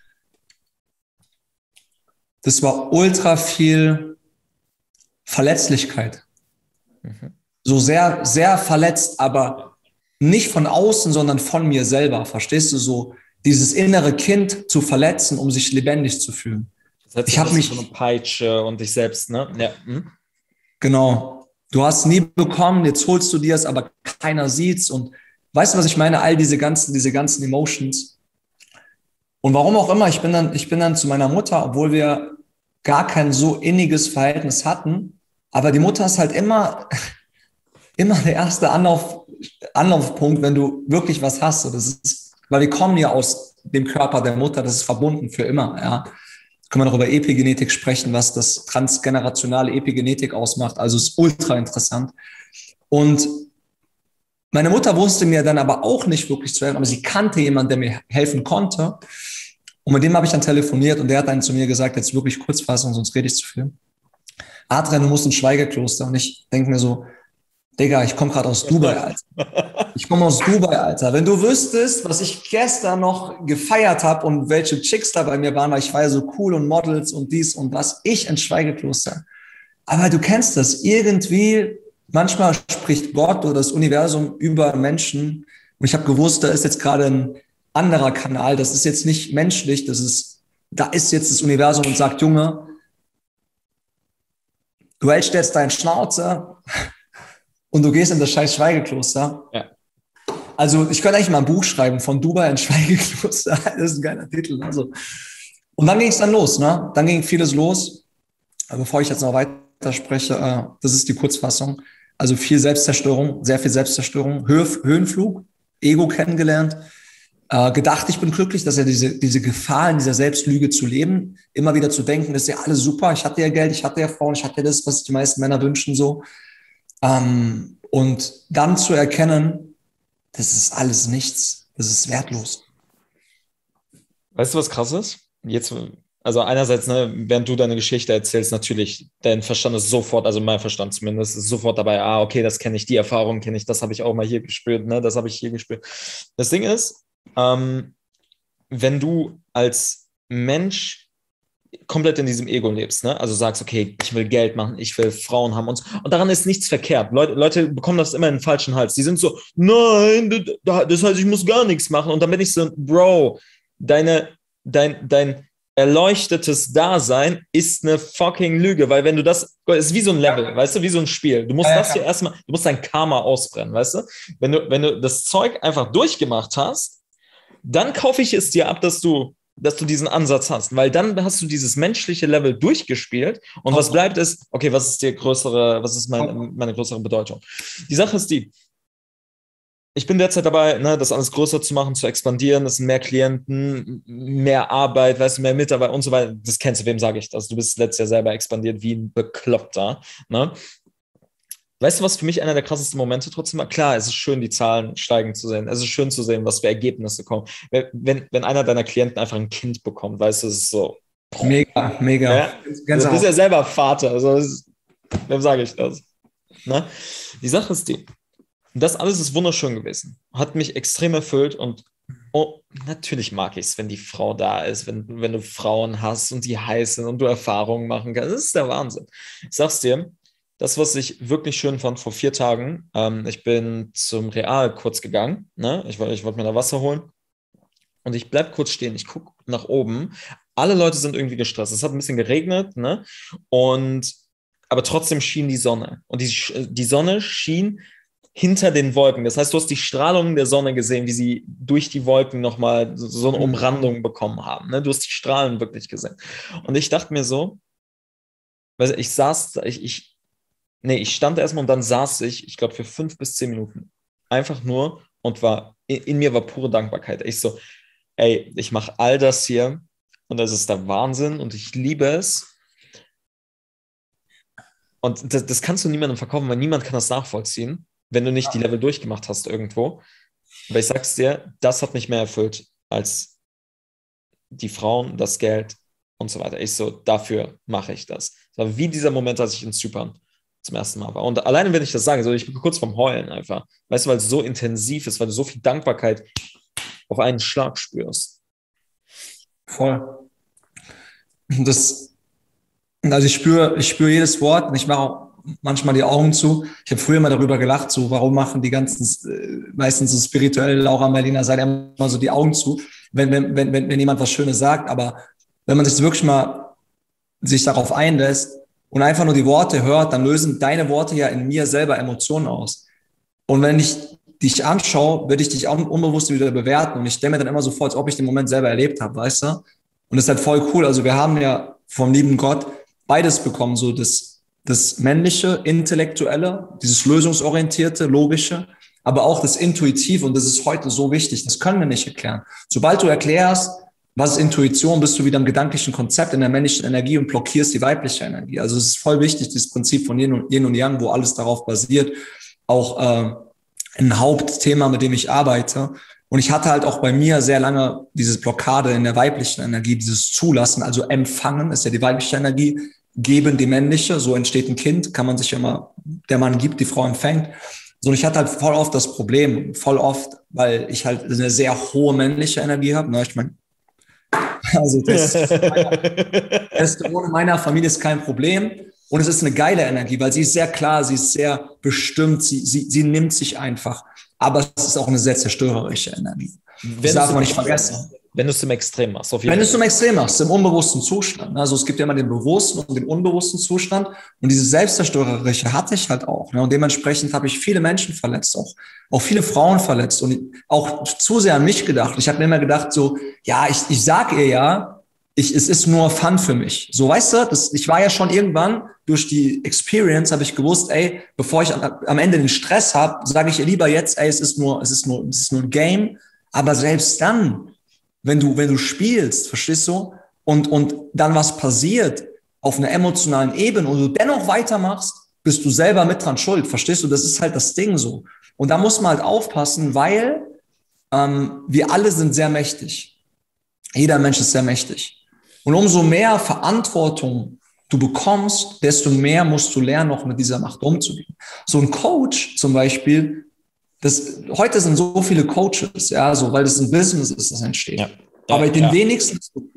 Das war ultra viel Verletzlichkeit. So sehr, sehr verletzt, aber nicht von außen, sondern von mir selber. Verstehst du, so dieses innere Kind zu verletzen, um sich lebendig zu fühlen. Das heißt, ich habe mich so eine Peitsche und dich selbst, ne? Ja. Genau. Du hast nie bekommen, jetzt holst du dir es, aber keiner sieht's. Und weißt du, was ich meine? All diese ganzen Emotions. Und warum auch immer, ich bin dann zu meiner Mutter, obwohl wir gar kein so inniges Verhältnis hatten. Aber die Mutter ist halt immer der erste Anlaufpunkt, wenn du wirklich was hast. Das ist, weil wir kommen ja aus dem Körper der Mutter, das ist verbunden für immer. Ja. Können wir noch über Epigenetik sprechen, was das transgenerationale Epigenetik ausmacht. Also ist ultra interessant. Und meine Mutter wusste mir dann aber auch nicht wirklich zu helfen, aber sie kannte jemanden, der mir helfen konnte. Und mit dem habe ich dann telefoniert und der hat dann zu mir gesagt, jetzt wirklich Kurzfassung, sonst rede ich zu viel. Adrian, du musst ins Schweigekloster. Und ich denke mir so, Digga, ich komme gerade aus Dubai, Alter. Ich komme aus Dubai, Alter. Wenn du wüsstest, was ich gestern noch gefeiert habe und welche Chicks da bei mir waren, weil ich war ja so cool und Models und dies und das, ich ins Schweigekloster. Aber du kennst das, irgendwie, manchmal spricht Gott oder das Universum über Menschen und ich habe gewusst, da ist jetzt gerade ein anderer Kanal, das ist jetzt nicht menschlich, da ist jetzt das Universum und sagt, Junge, du hältst jetzt deinen Schnauze und du gehst in das scheiß Schweigekloster. Ja. Also ich könnte eigentlich mal ein Buch schreiben, von Dubai ins Schweigekloster. Das ist ein geiler Titel. Also. Und dann ging es dann los. Ne? Dann ging vieles los. Aber bevor ich jetzt noch weiter spreche, das ist die Kurzfassung. Also viel Selbstzerstörung, sehr viel Selbstzerstörung. Höhenflug, Ego kennengelernt. Gedacht, ich bin glücklich, dass ja diese Gefahr in dieser Selbstlüge zu leben, immer wieder zu denken, das ist ja alles super. Ich hatte ja Geld, ich hatte ja Frauen, ich hatte ja das, was die meisten Männer wünschen, so. Und dann zu erkennen, das ist alles nichts, das ist wertlos. Weißt du, was krass ist? Jetzt, also einerseits, ne, während du deine Geschichte erzählst, natürlich, dein Verstand ist sofort, also mein Verstand zumindest, ist sofort dabei, okay, das kenne ich, die Erfahrung kenne ich, das habe ich auch mal hier gespürt, ne, das habe ich hier gespürt. Das Ding ist, wenn du als Mensch komplett in diesem Ego lebst, ne? Also sagst, okay, ich will Geld machen, ich will Frauen haben und daran ist nichts verkehrt. Leute bekommen das immer in den falschen Hals. Die sind so, nein, das heißt, ich muss gar nichts machen. Und dann bin ich so, Bro, dein erleuchtetes Dasein ist eine fucking Lüge, weil wenn du das ist wie so ein Level, weißt du, wie so ein Spiel. Du musst das hier erstmal, du musst dein Karma ausbrennen, weißt du? Wenn du das Zeug einfach durchgemacht hast, dann kaufe ich es dir ab, dass du diesen Ansatz hast, weil dann hast du dieses menschliche Level durchgespielt und was bleibt ist, okay, was ist meine größere Bedeutung? Die Sache ist die, ich bin derzeit dabei, ne, das alles größer zu machen, zu expandieren, das sind mehr Klienten, mehr Arbeit, weißt du, mehr Mitarbeiter und so weiter. Das kennst du, wem sage ich das? Du bist letztes Jahr selber expandiert wie ein Bekloppter, ne? Weißt du, was für mich einer der krassesten Momente trotzdem war? Klar, es ist schön, die Zahlen steigen zu sehen. Es ist schön zu sehen, was für Ergebnisse kommen. Wenn einer deiner Klienten einfach ein Kind bekommt, weißt du, es ist so. Mega, mega. Ja? Du bist ja selber Vater. Also wem sage ich das? Ne? Die Sache ist die, das alles ist wunderschön gewesen. Hat mich extrem erfüllt und natürlich mag ich es, wenn die Frau da ist, wenn du Frauen hast und die heiß sind und du Erfahrungen machen kannst. Das ist der Wahnsinn. Ich sag's dir, das, was ich wirklich schön fand vor 4 Tagen, ich bin zum Real kurz gegangen, ne? Ich wollte mir da Wasser holen und ich bleib kurz stehen, ich gucke nach oben, alle Leute sind irgendwie gestresst, es hat ein bisschen geregnet, ne? Aber trotzdem schien die Sonne und die Sonne schien hinter den Wolken. Das heißt, du hast die Strahlung der Sonne gesehen, wie sie durch die Wolken nochmal so eine Umrandung bekommen haben. Ne? Du hast die Strahlen wirklich gesehen. Und ich dachte mir so, weil ich stand erstmal und dann saß ich glaube, für 5 bis 10 Minuten. Einfach nur und in mir war pure Dankbarkeit. Ich so, ey, ich mache all das hier und das ist der Wahnsinn und ich liebe es. Und das kannst du niemandem verkaufen, weil niemand kann das nachvollziehen, wenn du nicht die Level durchgemacht hast irgendwo. Aber ich sag's dir, das hat mich mehr erfüllt als die Frauen, das Geld und so weiter. Ich so, dafür mache ich das. Das war wie dieser Moment, als ich in Zypern zum ersten Mal war. Und alleine, wenn ich das sage, so, ich bin kurz vorm Heulen einfach. Weißt du, weil es so intensiv ist, weil du so viel Dankbarkeit auf einen Schlag spürst. Voll. Also ich spüre jedes Wort und ich mache auch manchmal die Augen zu. Ich habe früher mal darüber gelacht, so warum machen die ganzen, meistens so spirituell, Laura Merliner, seid immer so die Augen zu, wenn jemand was Schönes sagt. Aber wenn man sich wirklich mal sich darauf einlässt und einfach nur die Worte hört, dann lösen deine Worte ja in mir selber Emotionen aus. Und wenn ich dich anschaue, werde ich dich auch unbewusst wieder bewerten und ich stelle mir dann immer so vor, als ob ich den Moment selber erlebt habe, weißt du? Und das ist halt voll cool. Also wir haben ja vom lieben Gott beides bekommen, so das männliche, intellektuelle, dieses lösungsorientierte, logische, aber auch das intuitive. Und das ist heute so wichtig. Das können wir nicht erklären. Sobald du erklärst, was ist Intuition, bist du wieder im gedanklichen Konzept in der männlichen Energie und blockierst die weibliche Energie. Also es ist voll wichtig, dieses Prinzip von Yin und Yang, wo alles darauf basiert. Auch ein Hauptthema, mit dem ich arbeite. Und ich hatte halt auch bei mir sehr lange diese Blockade in der weiblichen Energie, dieses Zulassen, also empfangen ist ja die weibliche Energie, geben die männliche, so entsteht ein Kind, kann man sich ja mal, der Mann gibt, die Frau empfängt. So, und ich hatte halt voll oft das Problem, weil ich halt eine sehr hohe männliche Energie habe. Ich meine, also Testosteron in meiner Familie ist kein Problem. Und es ist eine geile Energie, weil sie ist sehr klar, sie ist sehr bestimmt, sie nimmt sich einfach. Aber es ist auch eine sehr zerstörerische Energie. Das darf man nicht vergessen. Wenn du es im Extrem machst. Wenn du es im Extrem machst, im unbewussten Zustand. Also es gibt ja immer den bewussten und den unbewussten Zustand. Und diese selbstzerstörerische hatte ich halt auch. Und dementsprechend habe ich viele Menschen verletzt, auch viele Frauen verletzt und auch zu sehr an mich gedacht. Ich habe mir immer gedacht so, ja, ich sag ihr ja, es ist nur Fun für mich. So, weißt du, ich war ja schon irgendwann durch die Experience, habe ich gewusst, ey, bevor ich am Ende den Stress habe, sage ich ihr lieber jetzt, ey, es ist nur ein Game. Aber selbst dann, wenn du spielst, verstehst du, und dann was passiert auf einer emotionalen Ebene und du dennoch weitermachst, bist du selber mit dran schuld, verstehst du? Das ist halt das Ding so. Und da muss man halt aufpassen, weil wir alle sind sehr mächtig. Jeder Mensch ist sehr mächtig. Und umso mehr Verantwortung du bekommst, desto mehr musst du lernen, noch mit dieser Macht umzugehen. So ein Coach zum Beispiel, heute sind so viele Coaches, ja, so, weil das ein Business ist, das entsteht. Ja. Aber den wenigsten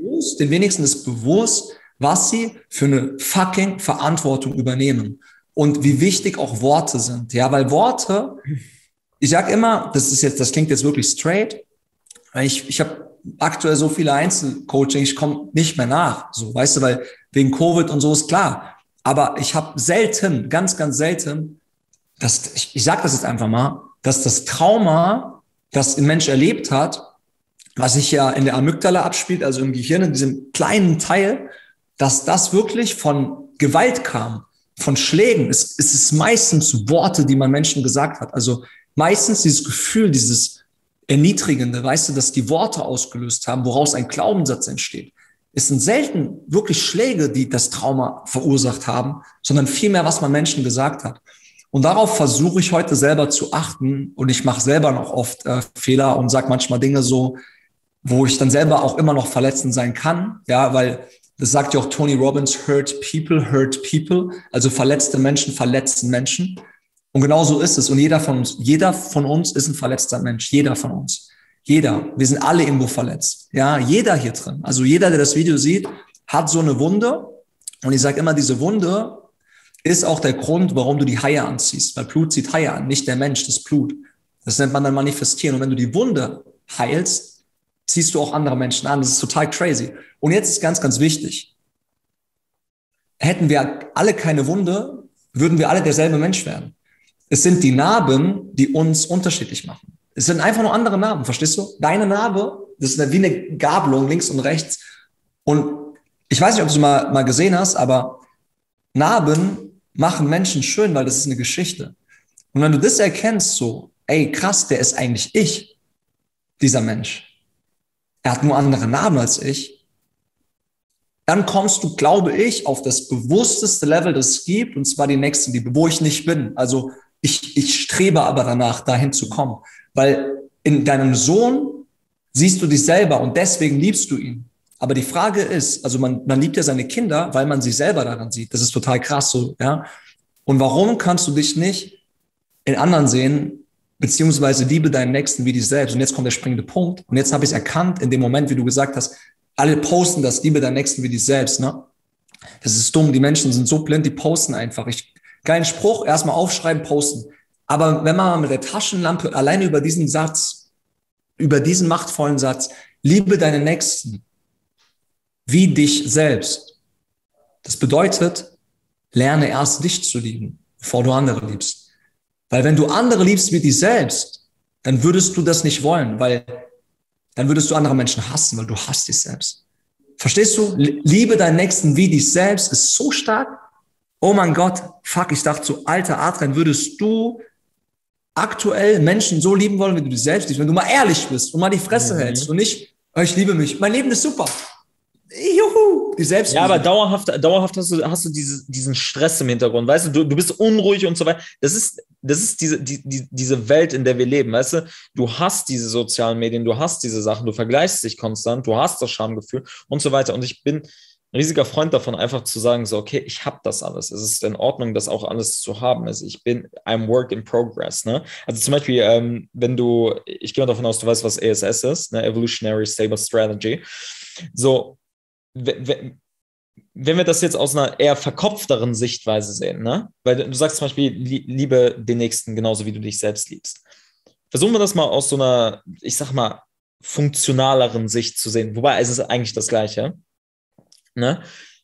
ist bewusst, was sie für eine fucking Verantwortung übernehmen und wie wichtig auch Worte sind. Ja, weil Worte, ich sag immer, das klingt jetzt wirklich straight, weil ich habe aktuell so viele Einzelcoaching, ich komme nicht mehr nach, so, weißt du, weil wegen Covid und so ist klar. Aber ich habe selten, ganz, ganz selten, ich sage das jetzt einfach mal, dass das Trauma, das ein Mensch erlebt hat, was sich ja in der Amygdala abspielt, also im Gehirn, in diesem kleinen Teil, dass das wirklich von Gewalt kam, von Schlägen. Es ist meistens Worte, die man Menschen gesagt hat. Also meistens dieses Gefühl, dieses Erniedrigende, weißt du, dass die Worte ausgelöst haben, woraus ein Glaubenssatz entsteht. Es sind selten wirklich Schläge, die das Trauma verursacht haben, sondern vielmehr, was man Menschen gesagt hat. Und darauf versuche ich heute selber zu achten und ich mache selber noch oft Fehler und sage manchmal Dinge so, wo ich dann selber auch immer noch verletzend sein kann, ja, weil das sagt ja auch Tony Robbins, hurt people, also verletzte Menschen verletzen Menschen. Und genau so ist es. Und jeder von uns ist ein verletzter Mensch. Jeder von uns. Jeder. Wir sind alle irgendwo verletzt. Ja, jeder hier drin. Also jeder, der das Video sieht, hat so eine Wunde. Und ich sage immer, diese Wunde ist auch der Grund, warum du die Haie anziehst. Weil Blut zieht Haie an, nicht der Mensch, das Blut. Das nennt man dann manifestieren. Und wenn du die Wunde heilst, ziehst du auch andere Menschen an. Das ist total crazy. Und jetzt ist ganz, ganz wichtig. Hätten wir alle keine Wunde, würden wir alle derselbe Mensch werden. Es sind die Narben, die uns unterschiedlich machen. Es sind einfach nur andere Narben, verstehst du? Deine Narbe, das ist wie eine Gabelung links und rechts. Und ich weiß nicht, ob du es mal gesehen hast, aber Narben machen Menschen schön, weil das ist eine Geschichte. Und wenn du das erkennst, so, ey, krass, der ist eigentlich ich, dieser Mensch. Er hat nur andere Narben als ich. Dann kommst du, glaube ich, auf das bewussteste Level, das es gibt, und zwar die Nächstenliebe, wo ich nicht bin. Also ich strebe aber danach, dahin zu kommen. Weil in deinem Sohn siehst du dich selber und deswegen liebst du ihn. Aber die Frage ist, also man liebt ja seine Kinder, weil man sich selber daran sieht. Das ist total krass so, ja. Und warum kannst du dich nicht in anderen sehen, beziehungsweise liebe deinen Nächsten wie dich selbst? Und jetzt kommt der springende Punkt. Und jetzt habe ich es erkannt, in dem Moment, wie du gesagt hast, alle posten das, liebe deinen Nächsten wie dich selbst, ne? Das ist dumm, die Menschen sind so blind, die posten einfach. Kein Spruch, erstmal aufschreiben, posten. Aber wenn man mit der Taschenlampe alleine über diesen Satz, über diesen machtvollen Satz, liebe deinen Nächsten wie dich selbst. Das bedeutet, lerne erst dich zu lieben, bevor du andere liebst. Weil wenn du andere liebst wie dich selbst, dann würdest du das nicht wollen, weil dann würdest du andere Menschen hassen, weil du hasst dich selbst. Verstehst du? Liebe deinen Nächsten wie dich selbst ist so stark. Oh mein Gott, fuck, ich dachte so, alter Adrian, würdest du aktuell Menschen so lieben wollen, wie du dich selbst liebst, wenn du mal ehrlich bist und mal die Fresse hältst und nicht, oh, ich liebe mich, mein Leben ist super. Juhu, die Selbstliebe. Ja, aber dauerhaft hast du diesen Stress im Hintergrund, weißt du, du bist unruhig und so weiter. Das ist diese Welt, in der wir leben, weißt du, du hast diese sozialen Medien, du hast diese Sachen, du vergleichst dich konstant, du hast das Schamgefühl und so weiter. Und ich bin ein riesiger Freund davon, einfach zu sagen, so, okay, ich habe das alles. Es ist in Ordnung, das auch alles zu haben. Also I'm work in progress, ne? Also zum Beispiel, ich gehe mal davon aus, du weißt, was ESS ist, ne? Evolutionary Stable Strategy. So, wenn wir das jetzt aus einer eher verkopfteren Sichtweise sehen, ne? Weil du sagst zum Beispiel, liebe den Nächsten genauso, wie du dich selbst liebst. Versuchen wir das mal aus so einer, ich sag mal, funktionaleren Sicht zu sehen. Wobei, es ist eigentlich das Gleiche. Ne?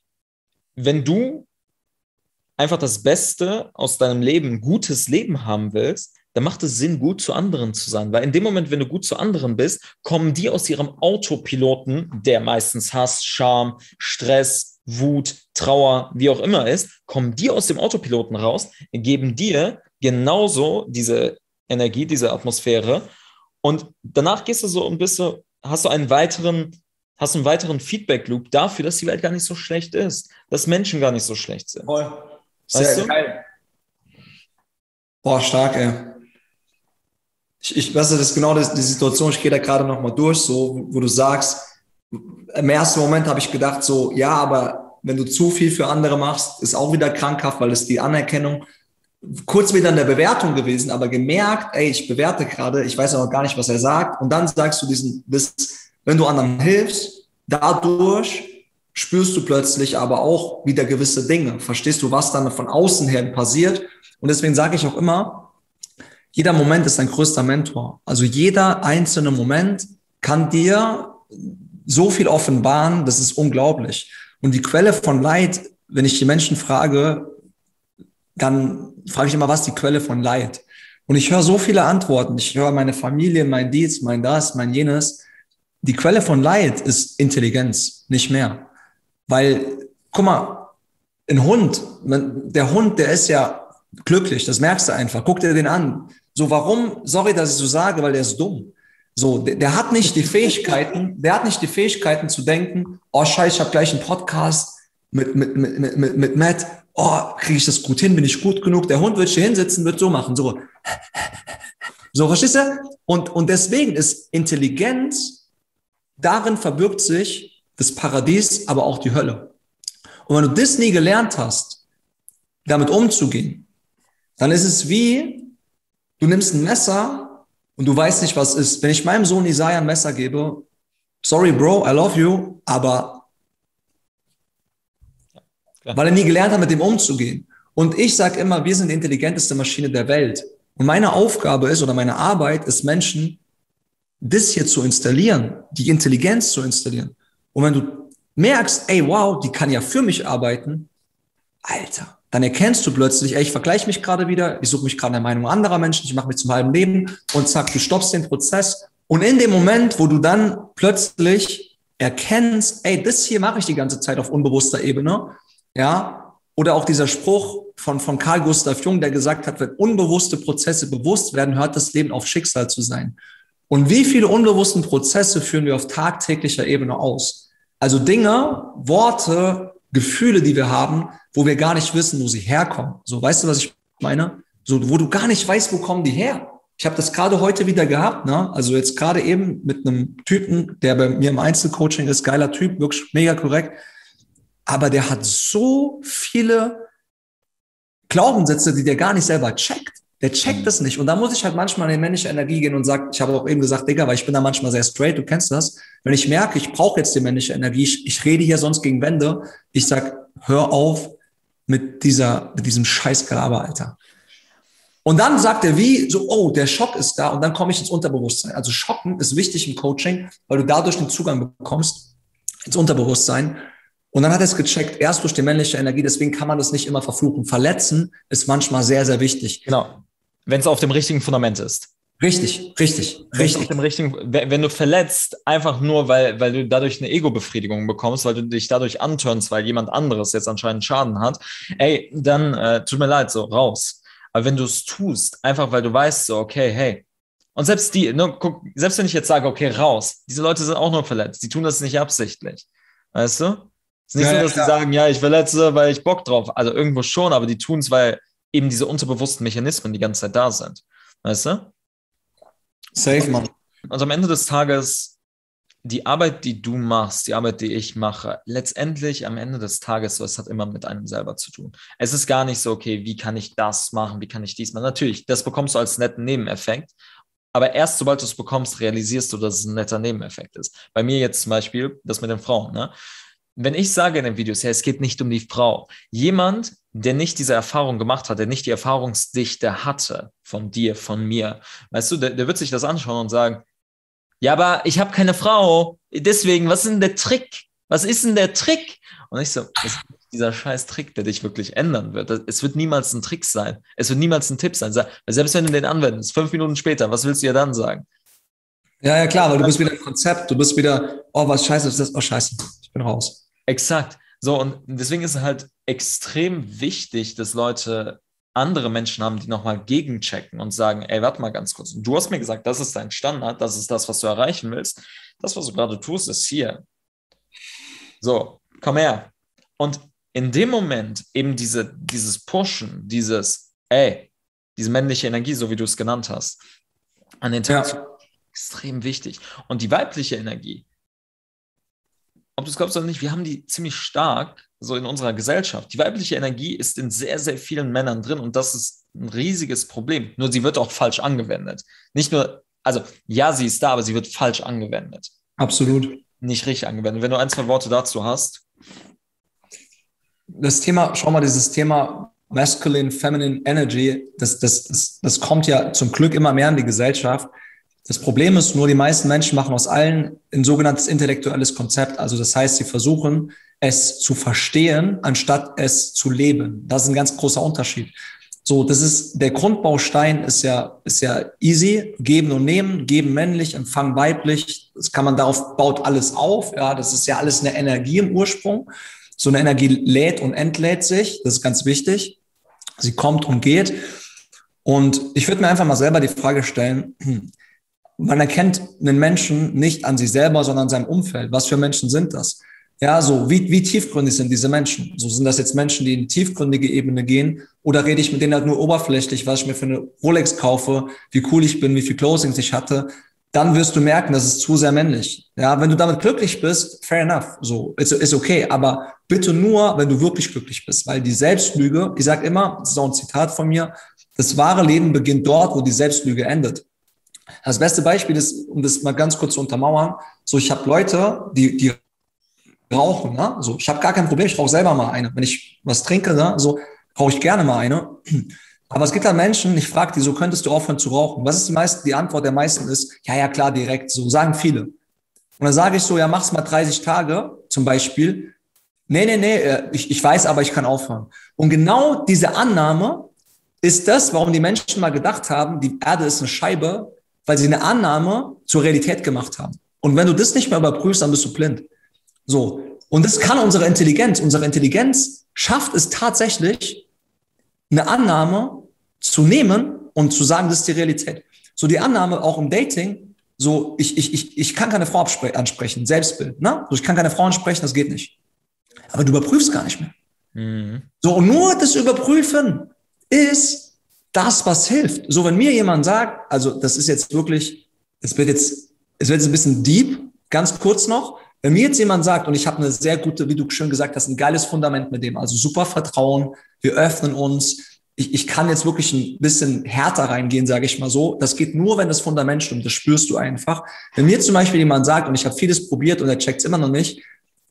Wenn du einfach das Beste aus deinem Leben, ein gutes Leben haben willst, dann macht es Sinn, gut zu anderen zu sein. Weil in dem Moment, wenn du gut zu anderen bist, kommen die aus ihrem Autopiloten, der meistens Hass, Scham, Stress, Wut, Trauer, wie auch immer ist, kommen die aus dem Autopiloten raus, geben dir genauso diese Energie, diese Atmosphäre. Und danach gehst du so und hast du einen weiteren Feedback-Loop dafür, dass die Welt gar nicht so schlecht ist, dass Menschen gar nicht so schlecht sind. Voll. Sehr geil. Boah, stark, ey. Weißt du, das ist genau die Situation, ich gehe da gerade nochmal durch, so, wo du sagst, im ersten Moment habe ich gedacht so, ja, aber wenn du zu viel für andere machst, ist auch wieder krankhaft, weil es die Anerkennung, kurz wieder in der Bewertung gewesen, aber gemerkt, ey, ich bewerte gerade, ich weiß auch gar nicht, was er sagt, und dann sagst du wenn du anderen hilfst, dadurch spürst du plötzlich aber auch wieder gewisse Dinge, verstehst du, was dann von außen her passiert, und deswegen sage ich auch immer, jeder Moment ist dein größter Mentor. Also jeder einzelne Moment kann dir so viel offenbaren, das ist unglaublich. Und die Quelle von Leid, wenn ich die Menschen frage, dann frage ich immer, was ist die Quelle von Leid? Und ich höre so viele Antworten. Ich höre meine Familie, mein dies, mein das, mein jenes. Die Quelle von Leid ist Intelligenz, nicht mehr. Weil, guck mal, der Hund, der ist ja glücklich, das merkst du einfach. Guck dir den an. So, warum? Sorry, dass ich so sage, weil der ist dumm. So, der hat nicht die Fähigkeiten, zu denken, oh Scheiße, ich habe gleich einen Podcast mit Matt, oh, kriege ich das gut hin, bin ich gut genug? Der Hund wird hier hinsitzen, wird so machen, so. So, verstehst du? Und deswegen ist Intelligenz, darin verbirgt sich das Paradies, aber auch die Hölle. Und wenn du das nie gelernt hast, damit umzugehen, dann ist es wie, du nimmst ein Messer und du weißt nicht, was ist. Wenn ich meinem Sohn Isaiah ein Messer gebe, sorry, Bro, I love you, aber weil er nie gelernt hat, mit dem umzugehen. Und ich sage immer, wir sind die intelligenteste Maschine der Welt. Und meine Aufgabe ist, oder meine Arbeit ist, Menschen das hier zu installieren, die Intelligenz zu installieren. Und wenn du merkst, ey, wow, die kann ja für mich arbeiten, Alter, dann erkennst du plötzlich, ey, ich vergleiche mich gerade wieder, ich suche mich gerade in der Meinung anderer Menschen, ich mache mich zum halben Leben und zack, du stoppst den Prozess. Und in dem Moment, wo du dann plötzlich erkennst, ey, das hier mache ich die ganze Zeit auf unbewusster Ebene, ja, oder auch dieser Spruch von Carl Gustav Jung, der gesagt hat, wenn unbewusste Prozesse bewusst werden, hört das Leben auf, Schicksal zu sein. Und wie viele unbewussten Prozesse führen wir auf tagtäglicher Ebene aus? Also Dinge, Worte, Gefühle, die wir haben, wo wir gar nicht wissen, wo sie herkommen. So, weißt du, was ich meine? So, wo du gar nicht weißt, wo kommen die her? Ich habe das gerade heute wieder gehabt, ne? Also jetzt gerade eben mit einem Typen, der bei mir im Einzelcoaching ist, geiler Typ, wirklich mega korrekt. Aber der hat so viele Glaubenssätze, die der gar nicht selber checkt. Der checkt das nicht. Und da muss ich halt manchmal in die männliche Energie gehen und sagen, ich habe auch eben gesagt, Digga, weil ich bin da manchmal sehr straight, du kennst das. Wenn ich merke, ich brauche jetzt die männliche Energie, ich rede hier sonst gegen Wände, ich sag, hör auf mit diesem Scheißgelaber, Alter. Und dann sagt er wie, so, oh, der Schock ist da und dann komme ich ins Unterbewusstsein. Also Schocken ist wichtig im Coaching, weil du dadurch den Zugang bekommst ins Unterbewusstsein. Und dann hat er es gecheckt, erst durch die männliche Energie, deswegen kann man das nicht immer verfluchen. Verletzen ist manchmal sehr, sehr wichtig. Genau. Wenn es auf dem richtigen Fundament ist. Richtig. Auf dem richtigen, wenn du verletzt, einfach nur, weil du dadurch eine Ego-Befriedigung bekommst, weil du dich dadurch antörnst, weil jemand anderes jetzt anscheinend Schaden hat, ey, dann tut mir leid, so raus. Aber wenn du es tust, einfach weil du weißt, so, okay, hey, und selbst selbst wenn ich jetzt sage, okay, raus, diese Leute sind auch nur verletzt, die tun das nicht absichtlich. Weißt du? Es ist nicht so, dass die sagen, ja, ich verletze, weil ich Bock drauf. Also irgendwo schon, aber die tun es, weil eben diese unterbewussten Mechanismen die ganze Zeit da sind. Weißt du? Safe, Mann. Und am Ende des Tages, die Arbeit, die du machst, die Arbeit, die ich mache, letztendlich am Ende des Tages, so, es hat immer mit einem selber zu tun. Es ist gar nicht so, okay, wie kann ich das machen, wie kann ich dies machen? Natürlich, das bekommst du als netten Nebeneffekt, aber erst sobald du es bekommst, realisierst du, dass es ein netter Nebeneffekt ist. Bei mir jetzt zum Beispiel, das mit den Frauen, ne? Wenn ich sage in den Videos, ja, es geht nicht um die Frau, jemand, der nicht diese Erfahrung gemacht hat, der nicht die Erfahrungsdichte hatte von dir, von mir, weißt du, der wird sich das anschauen und sagen, ja, aber ich habe keine Frau, deswegen, was ist denn der Trick? Was ist denn der Trick? Und ich so, das ist dieser scheiß Trick, der dich wirklich ändern wird. Es wird niemals ein Trick sein. Es wird niemals ein Tipp sein. Weil selbst wenn du den anwendest, 5 Minuten später, was willst du ja dann sagen? Ja, klar, weil du bist wieder im Konzept, du bist wieder, oh, was scheiße ist das? Oh, scheiße, ich bin raus. Exakt. So, und deswegen ist es halt extrem wichtig, dass Leute andere Menschen haben, die nochmal gegenchecken und sagen, ey, warte mal ganz kurz. Du hast mir gesagt, das ist dein Standard, das ist das, was du erreichen willst. Das, was du gerade tust, ist hier. So, komm her. Und in dem Moment eben dieses Pushen, diese männliche Energie, so wie du es genannt hast, an den Tag extrem wichtig. Und die weibliche Energie, ob du es glaubst oder nicht, wir haben die ziemlich stark so in unserer Gesellschaft. Die weibliche Energie ist in sehr, sehr vielen Männern drin und das ist ein riesiges Problem. Nur sie wird auch falsch angewendet. Nicht nur, also ja, sie ist da, aber sie wird falsch angewendet. Absolut. Nicht richtig angewendet. Wenn du 1, 2 Worte dazu hast. Das Thema, schau mal, dieses Thema Masculine, Feminine Energy, das kommt ja zum Glück immer mehr in die Gesellschaft. Das Problem ist nur, die meisten Menschen machen aus allen ein sogenanntes intellektuelles Konzept. Also das heißt, sie versuchen, es zu verstehen, anstatt es zu leben. Das ist ein ganz großer Unterschied. So, das ist, der Grundbaustein ist ja easy. Geben und nehmen, geben männlich, empfangen weiblich. Darauf baut alles auf. Ja, das ist ja alles eine Energie im Ursprung. So eine Energie lädt und entlädt sich. Das ist ganz wichtig. Sie kommt und geht. Und ich würde mir einfach mal selber die Frage stellen, man erkennt einen Menschen nicht an sich selber, sondern an seinem Umfeld. Was für Menschen sind das? Ja, so wie tiefgründig sind diese Menschen? So sind das jetzt Menschen, die in tiefgründige Ebene gehen? Oder rede ich mit denen halt nur oberflächlich, was ich mir für eine Rolex kaufe, wie cool ich bin, wie viel Closings ich hatte? Dann wirst du merken, das ist zu sehr männlich. Ja, wenn du damit glücklich bist, fair enough. So, ist okay. Aber bitte nur, wenn du wirklich glücklich bist. Weil die Selbstlüge, ich sage immer, das ist auch ein Zitat von mir, das wahre Leben beginnt dort, wo die Selbstlüge endet. Das beste Beispiel ist, um das mal ganz kurz zu untermauern, so ich habe Leute, die rauchen, ne? So, ich habe gar kein Problem, ich rauche selber mal eine. Wenn ich was trinke, ne? So rauche ich gerne mal eine. Aber es gibt da Menschen, ich frage die, so könntest du aufhören zu rauchen? Was ist die Antwort der meisten ist, ja klar, direkt, so sagen viele. Und dann sage ich so, ja mach's mal 30 Tage zum Beispiel, nee, ich weiß, aber ich kann aufhören. Und genau diese Annahme ist das, warum die Menschen mal gedacht haben, die Erde ist eine Scheibe, weil sie eine Annahme zur Realität gemacht haben. Und wenn du das nicht mehr überprüfst, dann bist du blind. So. Und das kann unsere Intelligenz. Unsere Intelligenz schafft es tatsächlich, eine Annahme zu nehmen und zu sagen, das ist die Realität. So die Annahme auch im Dating, so ich kann keine Frau ansprechen, Selbstbild. Ne? So, ich kann keine Frau ansprechen, das geht nicht. Aber du überprüfst gar nicht mehr. Mhm. So, und nur das Überprüfen ist das, was hilft. So, wenn mir jemand sagt, also das ist jetzt wirklich, es wird jetzt ein bisschen deep, ganz kurz noch. Wenn mir jetzt jemand sagt, und ich habe eine sehr gute, wie du schön gesagt hast, ein geiles Fundament mit dem, also super Vertrauen, wir öffnen uns, ich kann jetzt wirklich ein bisschen härter reingehen, sage ich mal so. Das geht nur, wenn das Fundament stimmt, das spürst du einfach. Wenn mir zum Beispiel jemand sagt, und ich habe vieles probiert und er checkt es immer noch nicht,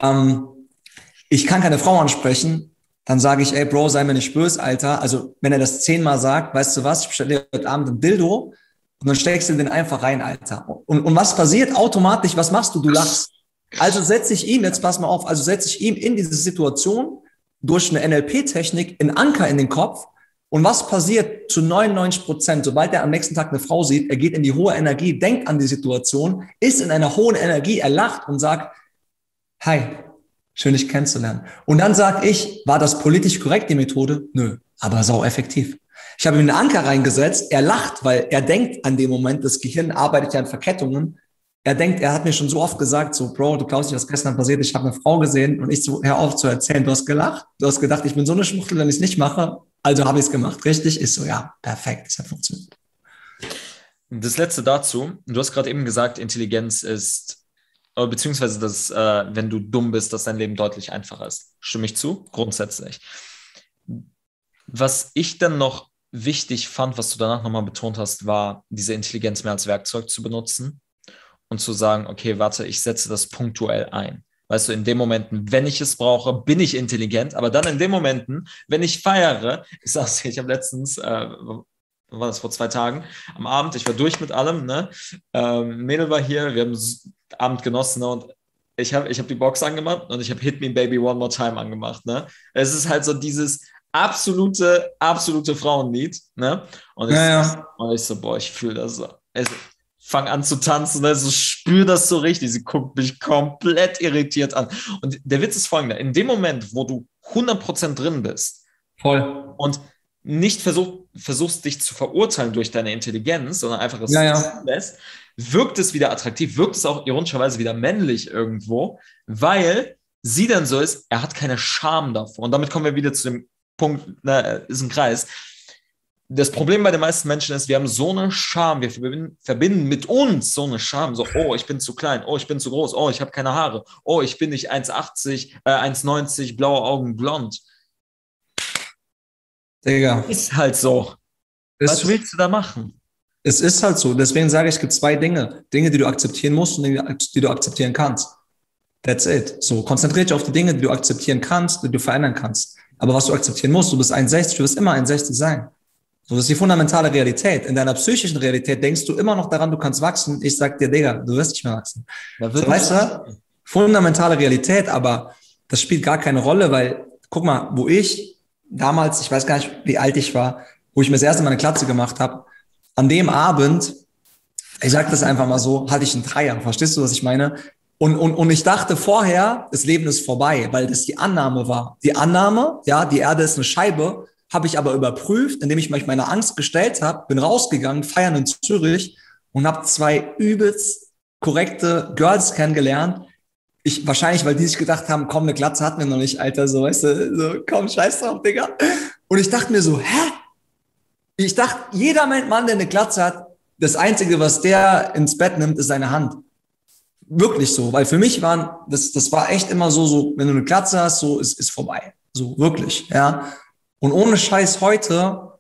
ich kann keine Frau ansprechen, dann sage ich, ey Bro, sei mir nicht böse, Alter. Also wenn er das 10-mal sagt, weißt du was, ich bestelle dir heute Abend ein Dildo und dann steckst du den einfach rein, Alter. Und was passiert automatisch, was machst du? Du lachst. Also setze ich ihm, jetzt pass mal auf, also setze ich ihm in diese Situation durch eine NLP-Technik einen Anker in den Kopf. Und was passiert zu 99%, sobald er am nächsten Tag eine Frau sieht, er geht in die hohe Energie, denkt an die Situation, ist in einer hohen Energie, er lacht und sagt, hi, schön dich kennenzulernen. Und dann sage ich, war das politisch korrekt, die Methode? Nö, aber sau effektiv. Ich habe ihm einen Anker reingesetzt, er lacht, weil er denkt an dem Moment, das Gehirn arbeitet ja in Verkettungen. Er denkt, er hat mir schon so oft gesagt, so, Bro, du glaubst nicht, was gestern passiert, ich habe eine Frau gesehen und ich so, hör auf zu erzählen, du hast gelacht, du hast gedacht, ich bin so eine Schmuchtel, wenn ich es nicht mache, also habe ich es gemacht, richtig? Ist so, ja, perfekt, das hat funktioniert. Das Letzte dazu, du hast gerade eben gesagt, Intelligenz ist, beziehungsweise, dass, wenn du dumm bist, dass dein Leben deutlich einfacher ist. Stimme ich zu? Grundsätzlich. Was ich dann noch wichtig fand, was du danach nochmal betont hast, war, diese Intelligenz mehr als Werkzeug zu benutzen und zu sagen, okay, warte, ich setze das punktuell ein. Weißt du, in den Momenten, wenn ich es brauche, bin ich intelligent, aber dann in den Momenten, wenn ich feiere, ich sag's dir, ich habe letztens, war das vor 2 Tagen, am Abend, ich war durch mit allem, ne? Mädel war hier, wir haben Abend genossen, ne? Und ich hab die Box angemacht und ich habe Hit Me Baby One More Time angemacht, ne? Es ist halt so dieses absolute Frauenlied, ne? Und ich so, boah, ich fühle das so. Fang an zu tanzen, also spür das so richtig. Sie guckt mich komplett irritiert an. Und der Witz ist folgender: In dem Moment, wo du 100% drin bist, voll, und nicht versuchst, dich zu verurteilen durch deine Intelligenz, sondern einfach es lässt, wirkt es wieder attraktiv, wirkt es auch ironischerweise wieder männlich irgendwo, weil sie dann so ist, er hat keine Scham davor. Und damit kommen wir wieder zu dem Punkt, ist ein Kreis. Das Problem bei den meisten Menschen ist, wir haben so eine Scham, wir verbinden mit uns so eine Scham, so, oh, ich bin zu klein, oh, ich bin zu groß, oh, ich habe keine Haare, oh, ich bin nicht 1,80, 1,90, blaue Augen, blond. Digga. Ist halt so. Was willst du da machen? Es ist halt so. Deswegen sage ich, es gibt 2 Dinge. Dinge, die du akzeptieren musst und Dinge, die du akzeptieren kannst. That's it. So, konzentriere dich auf die Dinge, die du akzeptieren kannst, die du verändern kannst. Aber was du akzeptieren musst, du bist 1,60, du wirst immer 1,60 sein. So, das ist die fundamentale Realität. In deiner psychischen Realität denkst du immer noch daran, du kannst wachsen. Ich sag dir, Digga, du wirst nicht mehr wachsen. So, weißt du, fundamentale Realität, aber das spielt gar keine Rolle, weil, guck mal, wo ich damals, ich weiß gar nicht, wie alt ich war, wo ich mir das erste Mal eine Glatze gemacht habe, an dem Abend, ich sag das einfach mal so, hatte ich einen Dreier. Verstehst du, was ich meine? Und ich dachte vorher, das Leben ist vorbei, weil das die Annahme war. Die Annahme, ja, die Erde ist eine Scheibe, habe ich aber überprüft, indem ich mich meiner Angst gestellt habe, bin rausgegangen, feiern in Zürich und habe 2 übelst korrekte Girls kennengelernt. Wahrscheinlich, weil die sich gedacht haben, komm, eine Glatze hatten wir noch nicht, Alter, so, weißt du, so, komm, scheiß drauf, Digga. Und ich dachte mir so, hä? Ich dachte, jeder Mann, der eine Glatze hat, das Einzige, was der ins Bett nimmt, ist seine Hand. Wirklich so, weil für mich das war echt immer so, wenn du eine Glatze hast, so, ist vorbei. So, wirklich, ja. Und ohne Scheiß heute,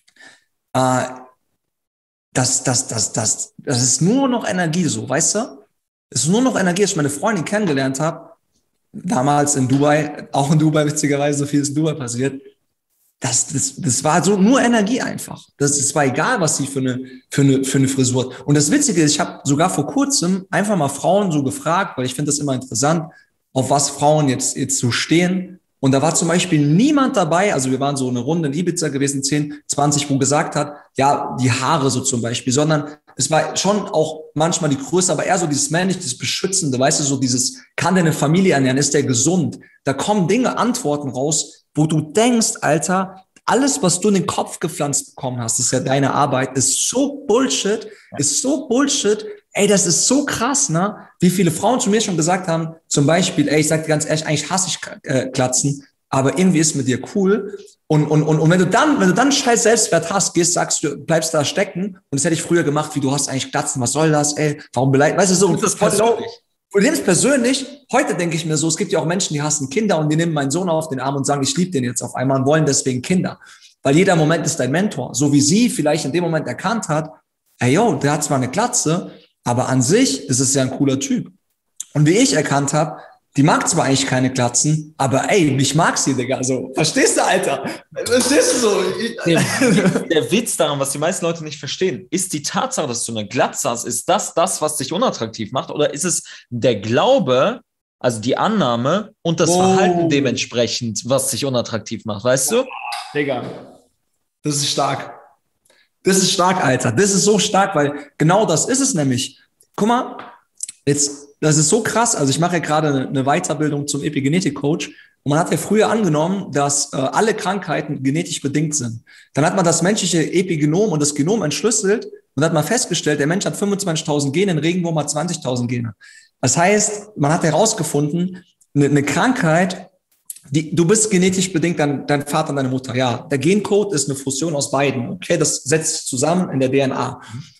das ist nur noch Energie, so, weißt du? Es ist nur noch Energie, als ich meine Freundin kennengelernt habe, damals in Dubai, auch in Dubai witzigerweise, so viel ist in Dubai passiert. Das war so nur Energie einfach. Das war egal, was sie für eine Frisur hat. Und das Witzige ist, ich habe sogar vor kurzem einfach mal Frauen so gefragt, weil ich finde das immer interessant, auf was Frauen jetzt so stehen. Und da war zum Beispiel niemand dabei, also wir waren so eine Runde in Ibiza gewesen, 10, 20, wo gesagt hat, ja, die Haare so zum Beispiel, sondern es war schon auch manchmal die Größe, aber eher so dieses männlich, dieses Beschützende, weißt du, so dieses, kann der eine Familie ernähren, ist der gesund? Da kommen Dinge, Antworten raus, wo du denkst, Alter, alles, was du in den Kopf gepflanzt bekommen hast, ist ja deine Arbeit, ist so Bullshit, ist so Bullshit. Ey, das ist so krass, ne? Wie viele Frauen zu mir schon gesagt haben, zum Beispiel, ey, ich sag dir ganz ehrlich, eigentlich hasse ich Glatzen, aber irgendwie ist mit dir cool. Und wenn du dann scheiß Selbstwert hast, gehst, sagst du, bleibst da stecken, und das hätte ich früher gemacht, wie du hast eigentlich Glatzen, was soll das, ey, warum beleidigt, weißt du, so. Das persönlich. Du nimmst persönlich, heute denke ich mir so, es gibt ja auch Menschen, die hassen Kinder und die nehmen meinen Sohn auf den Arm und sagen, ich liebe den jetzt auf einmal und wollen deswegen Kinder. Weil jeder Moment ist dein Mentor. So wie sie vielleicht in dem Moment erkannt hat, ey, yo, der hat zwar eine Glatze, aber an sich ist es ja ein cooler Typ. Und wie ich erkannt habe, die mag zwar eigentlich keine Glatzen, aber ey, mich mag sie, Digga. So, verstehst du, Alter? Verstehst du so? Der Witz daran, was die meisten Leute nicht verstehen, ist die Tatsache, dass du eine Glatze hast, ist das, was dich unattraktiv macht? Oder ist es der Glaube, also die Annahme und das Verhalten dementsprechend, was dich unattraktiv macht, weißt du? Digga, das ist stark. Das ist stark, Alter. Das ist so stark, weil genau das ist es nämlich. Guck mal, jetzt, das ist so krass. Also ich mache ja gerade eine Weiterbildung zum Epigenetik-Coach und man hat ja früher angenommen, dass alle Krankheiten genetisch bedingt sind. Dann hat man das menschliche Epigenom und das Genom entschlüsselt und hat mal festgestellt, der Mensch hat 25.000 Gene, ein Regenwurm hat 20.000 Gene. Das heißt, man hat herausgefunden, eine Krankheit, du bist genetisch bedingt, dein Vater und deine Mutter. Ja, der Gencode ist eine Fusion aus beiden. Okay, das setzt sich zusammen in der DNA.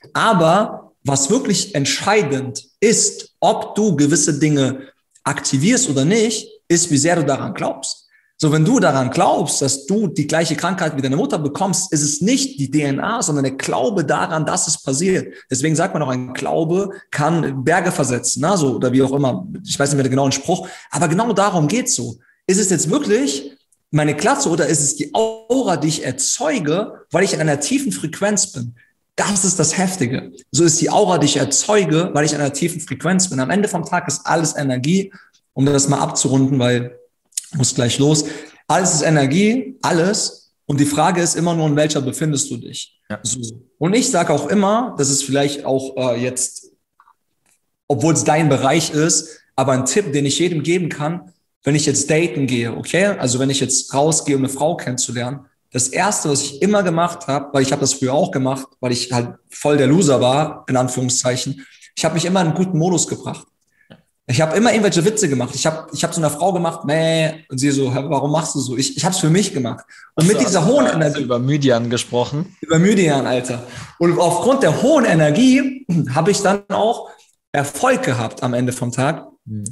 Aber was wirklich entscheidend ist, ob du gewisse Dinge aktivierst oder nicht, ist, wie sehr du daran glaubst. So, wenn du daran glaubst, dass du die gleiche Krankheit wie deine Mutter bekommst, ist es nicht die DNA, sondern der Glaube daran, dass es passiert. Deswegen sagt man auch, ein Glaube kann Berge versetzen, ne? So, oder wie auch immer. Ich weiß nicht mehr den genauen Spruch, aber genau darum geht's so. Ist es jetzt wirklich meine Glatze oder ist es die Aura, die ich erzeuge, weil ich in einer tiefen Frequenz bin? Das ist das Heftige. So ist die Aura, die ich erzeuge, weil ich in einer tiefen Frequenz bin. Am Ende vom Tag ist alles Energie, um das mal abzurunden, weil ich muss gleich los. Alles ist Energie, alles. Und die Frage ist immer nur, in welcher befindest du dich? Ja. So. Und ich sage auch immer, das ist vielleicht auch jetzt, obwohl es dein Bereich ist, aber ein Tipp, den ich jedem geben kann, wenn ich jetzt daten gehe, okay? Also wenn ich jetzt rausgehe, um eine Frau kennenzulernen, das Erste, was ich immer gemacht habe, weil ich habe das früher auch gemacht, weil ich halt voll der Loser war, in Anführungszeichen, ich habe mich immer in einen guten Modus gebracht. Ich habe immer irgendwelche Witze gemacht. Ich hab zu einer Frau gemacht, und sie so, warum machst du so? Ich habe es für mich gemacht. Und mit dieser hohen Energie. Über Mydian gesprochen. Über Mydian, Alter. Und aufgrund der hohen Energie habe ich dann auch Erfolg gehabt am Ende vom Tag.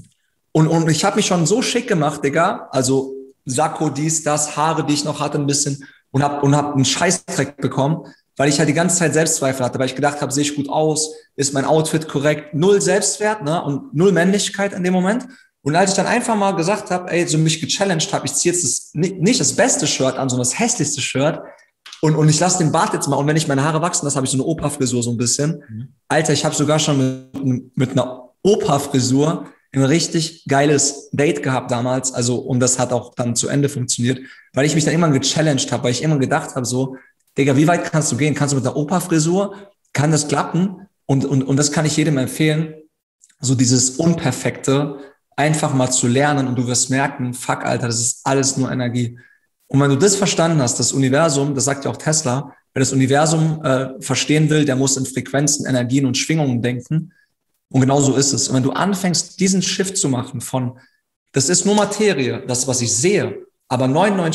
Und ich habe mich schon so schick gemacht, Digga. Also Sakko, dies, das, Haare, die ich noch hatte ein bisschen. Und hab einen Scheißdreck bekommen, weil ich halt die ganze Zeit Selbstzweifel hatte, weil ich gedacht habe, sehe ich gut aus, ist mein Outfit korrekt, null Selbstwert, ne, und null Männlichkeit in dem Moment. Und als ich dann einfach mal gesagt habe, ey, so mich gechallenged habe, ich ziehe jetzt nicht das beste Shirt an, sondern das hässlichste Shirt und ich lasse den Bart jetzt mal, und wenn ich meine Haare wachsen lasse, habe ich so eine Opa-Frisur so ein bisschen. Alter, ich habe sogar schon mit einer Opa-Frisur ein richtig geiles Date gehabt damals, also, und das hat auch dann zu Ende funktioniert, weil ich mich dann immer gechallenged habe, weil ich immer gedacht habe so, Digga, wie weit kannst du gehen? Kannst du mit der Opa-Frisur, kann das klappen? Und das kann ich jedem empfehlen, so dieses Unperfekte einfach mal zu lernen, und du wirst merken, fuck, Alter, das ist alles nur Energie. Und wenn du das verstanden hast, das Universum, das sagt ja auch Tesla, wer das Universum verstehen will, der muss in Frequenzen, Energien und Schwingungen denken. Und genau so ist es. Und wenn du anfängst, diesen Shift zu machen von, das ist nur Materie, das, was ich sehe, aber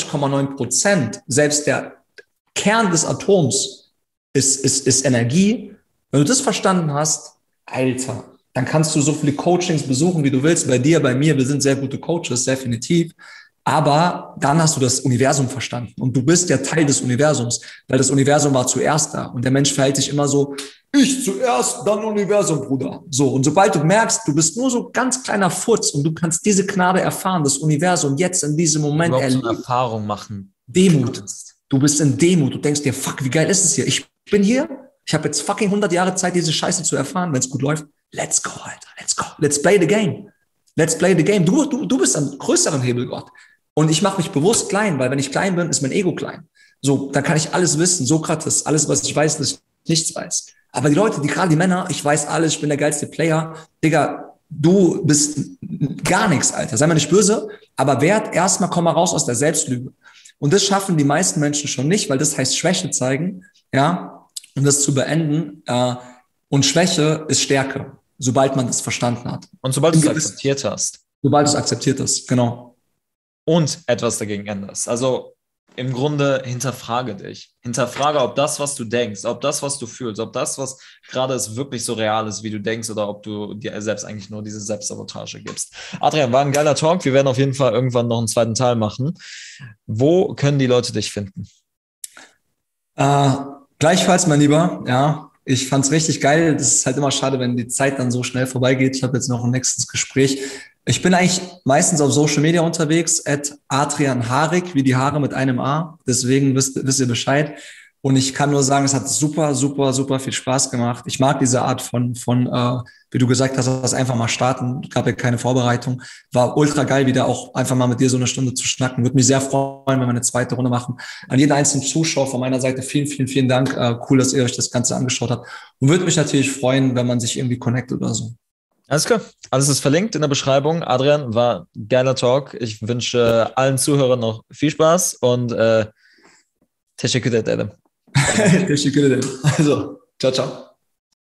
99,9%, selbst der Kern des Atoms ist Energie. Wenn du das verstanden hast, Alter, dann kannst du so viele Coachings besuchen, wie du willst. Bei dir, bei mir, wir sind sehr gute Coaches, definitiv. Aber dann hast du das Universum verstanden. Und du bist ja Teil des Universums, weil das Universum war zuerst da. Und der Mensch verhält sich immer so, ich zuerst, dann Universum, Bruder. So, und sobald du merkst, du bist nur so ganz kleiner Furz und du kannst diese Gnade erfahren, das Universum jetzt in diesem Moment erleben. So eine Erfahrung machen. Demut. Du bist in Demut. Du denkst dir, fuck, wie geil ist es hier? Ich bin hier. Ich habe jetzt fucking 100 Jahre Zeit, diese Scheiße zu erfahren. Wenn es gut läuft, let's go, Alter. Let's go. Let's play the game. Let's play the game. Du bist am größeren Hebelgott. Und ich mache mich bewusst klein, weil wenn ich klein bin, ist mein Ego klein. So, dann kann ich alles wissen. Sokrates, alles, was ich weiß, dass ich nichts weiß. Aber die Leute, gerade die Männer, ich weiß alles, ich bin der geilste Player. Digga, du bist gar nichts, Alter. Sei mal nicht böse, aber erstmal komm mal raus aus der Selbstlüge. Und das schaffen die meisten Menschen schon nicht, weil das heißt Schwäche zeigen, ja, um das zu beenden. Und Schwäche ist Stärke, sobald man das verstanden hat. Und sobald du es akzeptiert hast. Sobald du es akzeptiert hast, genau. Und etwas dagegen änderst. Also im Grunde hinterfrage dich. Hinterfrage, ob das, was du denkst, ob das, was du fühlst, ob das, was gerade ist, wirklich so real ist, wie du denkst, oder ob du dir selbst eigentlich nur diese Selbstsabotage gibst. Adrian, war ein geiler Talk. Wir werden auf jeden Fall irgendwann noch einen zweiten Teil machen. Wo können die Leute dich finden? Gleichfalls, mein Lieber. Ja, ich fand's richtig geil. Das ist halt immer schade, wenn die Zeit dann so schnell vorbeigeht. Ich habe jetzt noch ein nächstes Gespräch. Ich bin eigentlich meistens auf Social Media unterwegs, @AdrianHaarig, wie die Haare mit einem A. Deswegen wisst ihr Bescheid. Und ich kann nur sagen, es hat super, super, super viel Spaß gemacht. Ich mag diese Art von wie du gesagt hast, das einfach mal starten. Gab ja keine Vorbereitung. War ultra geil, wieder auch einfach mal mit dir so eine Stunde zu schnacken. Würde mich sehr freuen, wenn wir eine zweite Runde machen. An jeden einzelnen Zuschauer von meiner Seite vielen, vielen, vielen Dank. Cool, dass ihr euch das Ganze angeschaut habt. Und würde mich natürlich freuen, wenn man sich irgendwie connectet oder so. Alles klar. Alles ist verlinkt in der Beschreibung. Adrian, war ein geiler Talk. Ich wünsche allen Zuhörern noch viel Spaß und teşekkür ederim. Teşekkür ederim. Also, ciao, ciao.